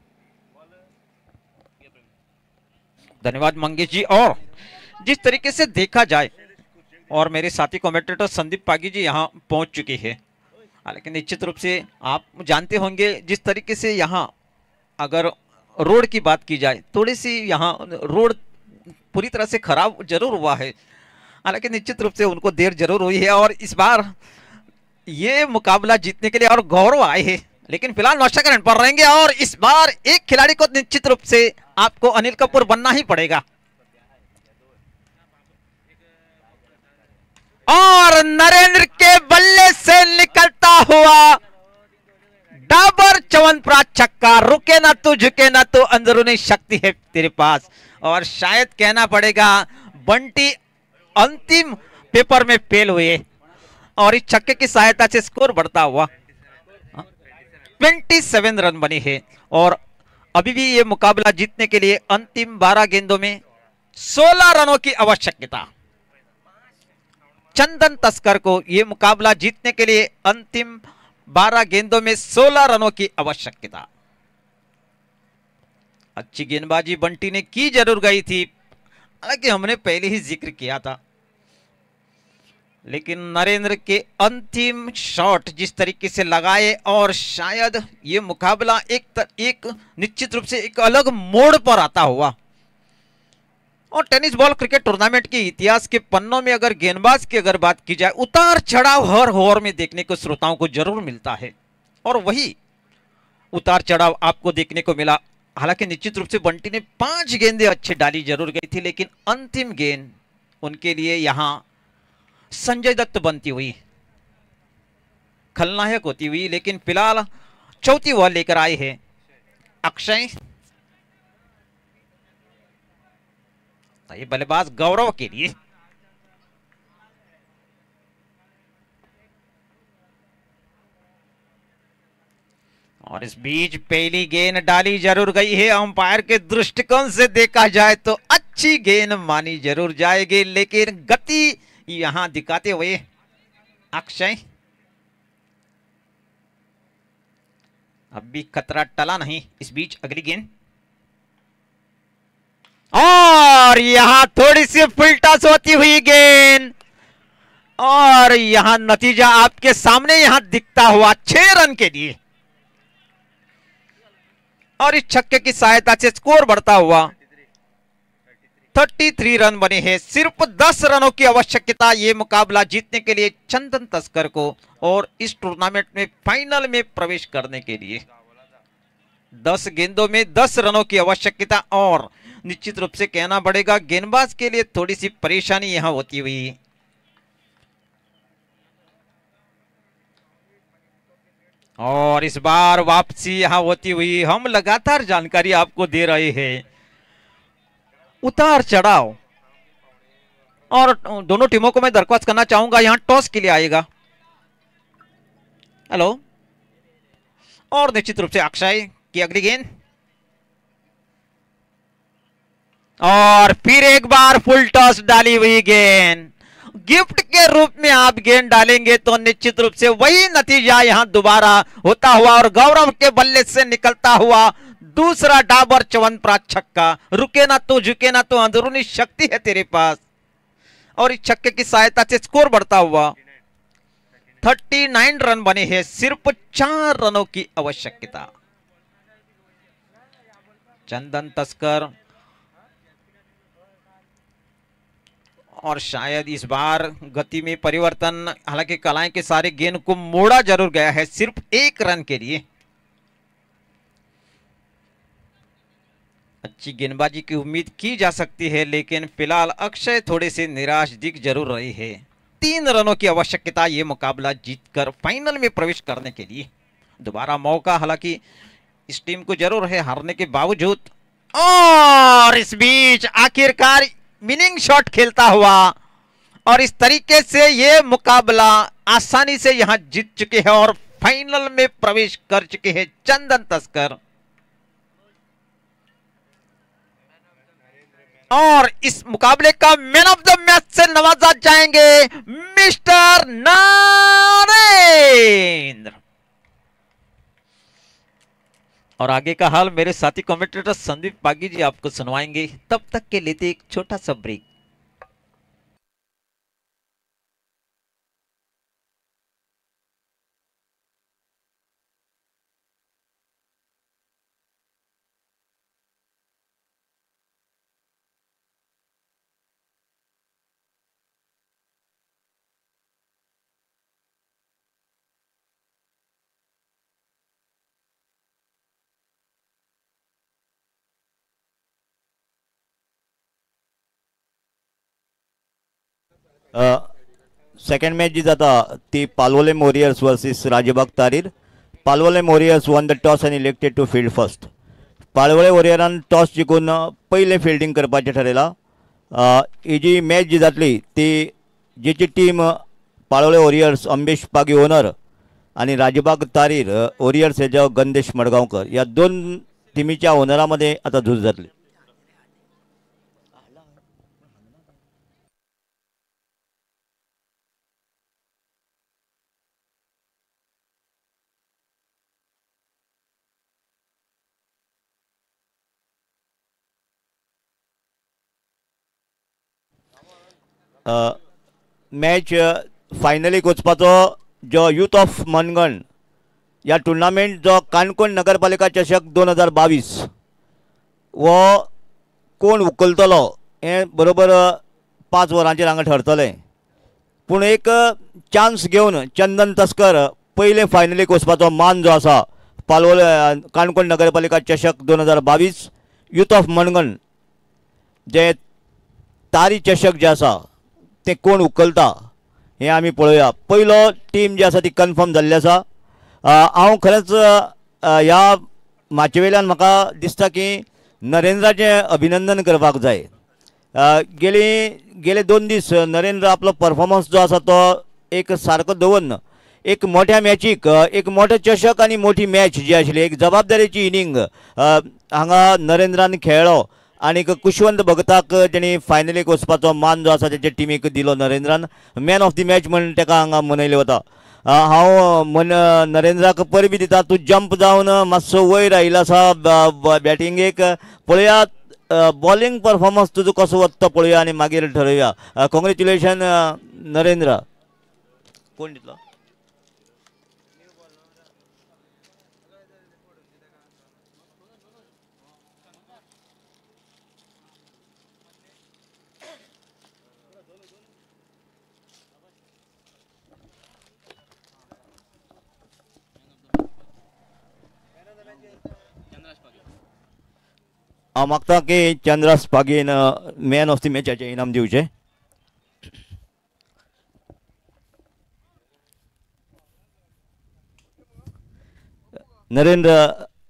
[SPEAKER 4] धन्यवाद मंगेश जी। और जिस तरीके से देखा जाए, और मेरे साथी कमेंटेटर संदीप पागी जी यहां पहुंच चुके हैं, लेकिन निश्चित रूप से आप जानते होंगे जिस तरीके से यहां अगर रोड की बात की जाए, थोड़ी सी यहां रोड पूरी तरह से खराब जरूर हुआ है, हालांकि निश्चित रूप से उनको देर जरूर हुई है। और इस बार ये मुकाबला जीतने के लिए और गौरव आए हैं, लेकिन फिलहाल नौशा पर रहेंगे। और इस बार एक खिलाड़ी को निश्चित रूप से आपको अनिल कपूर बनना ही पड़ेगा। और नरेंद्र के बल्ले से निकलता हुआ डाबर च्यवनप्राश छक्का। रुके ना तू, झुके ना तू, अंदरूनी शक्ति है तेरे पास। और शायद कहना पड़ेगा बंटी अंतिम पेपर में फेल हुए, और इस छक्के की सहायता से स्कोर बढ़ता हुआ 27 रन बने हैं। और अभी भी ये मुकाबला जीतने के लिए अंतिम 12 गेंदों में 16 रनों की आवश्यकता। चंदन तस्कर को यह मुकाबला जीतने के लिए अंतिम 12 गेंदों में 16 रनों की आवश्यकता। अच्छी गेंदबाजी बंटी ने की जरूर गई थी, हालांकि हमने पहले ही जिक्र किया था, लेकिन नरेंद्र के अंतिम शॉट जिस तरीके से लगाए, और शायद ये मुकाबला एक निश्चित रूप से एक अलग मोड़ पर आता हुआ। और टेनिस बॉल क्रिकेट टूर्नामेंट के इतिहास के पन्नों में अगर गेंदबाज की अगर बात की जाए, उतार चढ़ाव हर ओवर में देखने को श्रोताओं को जरूर मिलता है, और वही उतार चढ़ाव आपको देखने को मिला। हालांकि निश्चित रूप से बंटी ने 5 गेंदें अच्छी डाली जरूर गई थी, लेकिन अंतिम गेंद उनके लिए यहां संजय दत्त बनती हुई, खलनायक होती हुई। लेकिन फिलहाल चौथी ओवर लेकर आए हैं अक्षय। ये बल्लेबाज गौरव के लिए, और इस बीच पहली गेंद डाली जरूर गई है। अंपायर के दृष्टिकोण से देखा जाए तो अच्छी गेंद मानी जरूर जाएगी, लेकिन गति यहां दिखाते हुए अक्षय। अब भी खतरा टला नहीं। इस बीच अगली गेंद, और यहां थोड़ी सी फुल टॉस होती हुई गेंद, और यहां नतीजा आपके सामने यहां दिखता हुआ 6 रन के लिए, और इस छक्के की सहायता से स्कोर बढ़ता हुआ 33 रन बने हैं। सिर्फ 10 रनों की आवश्यकता ये मुकाबला जीतने के लिए चंदन तस्कर को, और इस टूर्नामेंट में फाइनल में प्रवेश करने के लिए 10 गेंदों में 10 रनों की आवश्यकता। और निश्चित रूप से कहना पड़ेगा गेंदबाज के लिए थोड़ी सी परेशानी यहां होती हुई, और इस बार वापसी यहां होती हुई। हम लगातार जानकारी आपको दे रहे हैं, उतार चढ़ाव, और दोनों टीमों को मैं दरख्वास्त करना चाहूंगा यहां टॉस के लिए आएगा। हेलो, और निश्चित रूप से अक्षय की अगली गेंद, और फिर एक बार फुल टॉस डाली हुई गेंद। गिफ्ट के रूप में आप गेंद डालेंगे तो निश्चित रूप से वही नतीजा यहां दोबारा होता हुआ, और गौरव के बल्ले से निकलता हुआ दूसरा डाबर च्यवनप्राश छक्का। रुके ना तो झुके ना तो अंदरूनी शक्ति है तेरे पास, और इस छक्के की सहायता से स्कोर बढ़ता हुआ 39 रन बने हैं। सिर्फ 4 रनों की आवश्यकता। चंदन तस्कर, और शायद इस बार गति में परिवर्तन, हालांकि कलाएं के सारे गेंद को मोड़ा जरूर गया है सिर्फ 1 रन के लिए। अच्छी गेंदबाजी की उम्मीद की जा सकती है, लेकिन फिलहाल अक्षय थोड़े से निराश दिख जरूर रही है। 3 रनों की आवश्यकता ये मुकाबला जीतकर फाइनल में प्रवेश करने के लिए। दोबारा मौका हालांकि इस टीम को जरूर है हारने के बावजूद, और इस बीच आखिरकार विनिंग शॉट खेलता हुआ, और इस तरीके से ये मुकाबला आसानी से यहां जीत चुके हैं और फाइनल में प्रवेश कर चुके हैं चंदन तस्कर। और इस मुकाबले का मैन ऑफ द मैच से नवाजा जाएंगे मिस्टर नरेंद्र। और आगे का हाल मेरे साथी कमेंटेटर संदीप पागी जी आपको सुनवाएंगे। तब तक के लेते एक छोटा सा ब्रेक।
[SPEAKER 3] सेकंड मॅच जी जाता ती Palolem warriors versus Rajbag Tarir. Palolem warriors won the toss and elected to field first. Palolem वॉरियरान टॉस जिखून पयलें फिल्डिंग करपाचें थारायलां. ही जी मॅच जी जातली ती जेची team Palolem warriors Amresh Pagi owner आणि राजबाग तारीर वॉरियर्स हेजो गंदेश मडगांवकर या दोन टिमीच्या ओनरांमध्ये आता झूज जातली. मॅच फायनलीक वचपाचो जो यूथ ऑफ मनगण ह्या टुर्नामेंट जो काणकोण नगरपालिका चषक 2022 वो कोण उखलतलो हे बरोबर 5 वरांचेर हांगा ठरतलें. पूण एक चान्स घेवन चंदन तस्कर पयले फायनलीक वचपाचो मान जो आसा पालवोले काणकोण नगरपालिका चषक 2022 यूथ ऑफ मनगण जे तारी चषक जे आसा ते कोण उखलता हें आमी पळोवया. पयलो टीम जी आसा ती कन्फर्म जाल्ली आसा. हांव खरेंच ह्या माचे वेल्यान म्हाका दिसता की नरेंद्राचें अभिनंदन करपाक जाय. गेले 2 दीस नरेंद्र आपलो परफॉर्मन्स जो आसा तो एक सारको दवरना. एक मोठ्या मॅचीक एक मोठो चषक आनी मोठी मॅच जी आशिल्ली एक जबाबदारेची इनिंग हांगा नरेंद्रान खेळ्ळो आणि कुशवंत भगताक तेणी फायनलीक वचपाचो मान जो आसा तेचे टीमीक दिलो नरेंद्रान. मॅन ऑफ द मॅच म्हणून ताका हांगा मनयलें वता. हांव नरेंद्राक परबी दिता. तूं जंप जावन मातसो वयर आयिल्लो आसा बॅटिंगेक. पळयात बॉलिंग परफॉर्मन्स तुजो कसो वचता पळोवया आनी मागीर ठरवया. कॉंग्रेच्युलेशन नरेंद्र. कोण दितलो? हांव मागता की चंद्रास पागीन मॅन ऑफ द मॅचाचें इनाम दिवचें. नरेंद्र,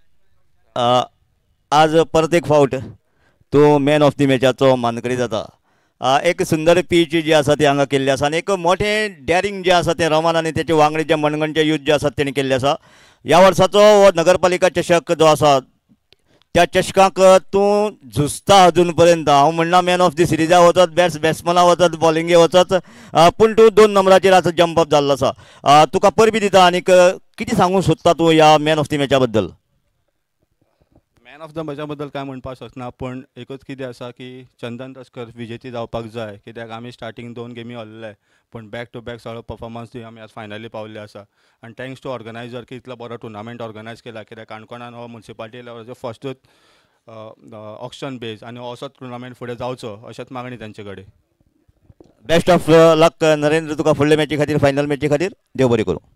[SPEAKER 3] आज परत एक फावट तूं मॅन ऑफ द मॅचाचो मानकरी जाता. एक सुंदर पीच जी आसा ती हांगा केल्ली आसा आनी एक मोठें डॅरिंग जें आसा तें रमान आनी तेचे वांगडी जे मणगणचे यूथ जे आसात तेणी केल्ले आसा. ह्या वर्साचो हो नगरपालिका चषक जो आसा त्या चषकाक तूं झुजता अजून पर्यंत. हांव म्हणना मॅन ऑफ द सिरिजा वचत, बॅट्समॅना वचत, बॉलिंगे वचत, पूण तूं 2 नंबराचेर आतां जंप अप जाल्लो आसा. तुका परबी दिता. आनीक कितें सांगूंक सोदता तूं ह्या मॅन ऑफ द मॅचा बद्दल?
[SPEAKER 5] मॅन ऑफ द मॅचा बद्दल काय म्हणपाक शकना, पूण एकूच कितें आसा की चंदन तस्कर विजेती जावपाक जाय. कित्याक आमी स्टार्टींग 2 गेमी हरले, पूण बॅक टू बॅक सगळो परफॉर्मन्स दिवन आमी आज फायनली पावल्ले आसा. आनी थँक्स टू ऑर्गनायझर की इतलो बरो टुर्नामेंट ऑर्गनायज केला. कित्याक काणकोणान हो म्युन्सिपाल्टी लेवलाचो फस्टूच ऑक्शन बेज आनी असोच टुर्नामेंट फुडें जावचो अशेंच मागणी तांचे कडेन.
[SPEAKER 3] बेस्ट ऑफ लक नरेंद्र तुका फुडले मॅची खातीर, फायनल मॅची खातीर. देव बरें करूं.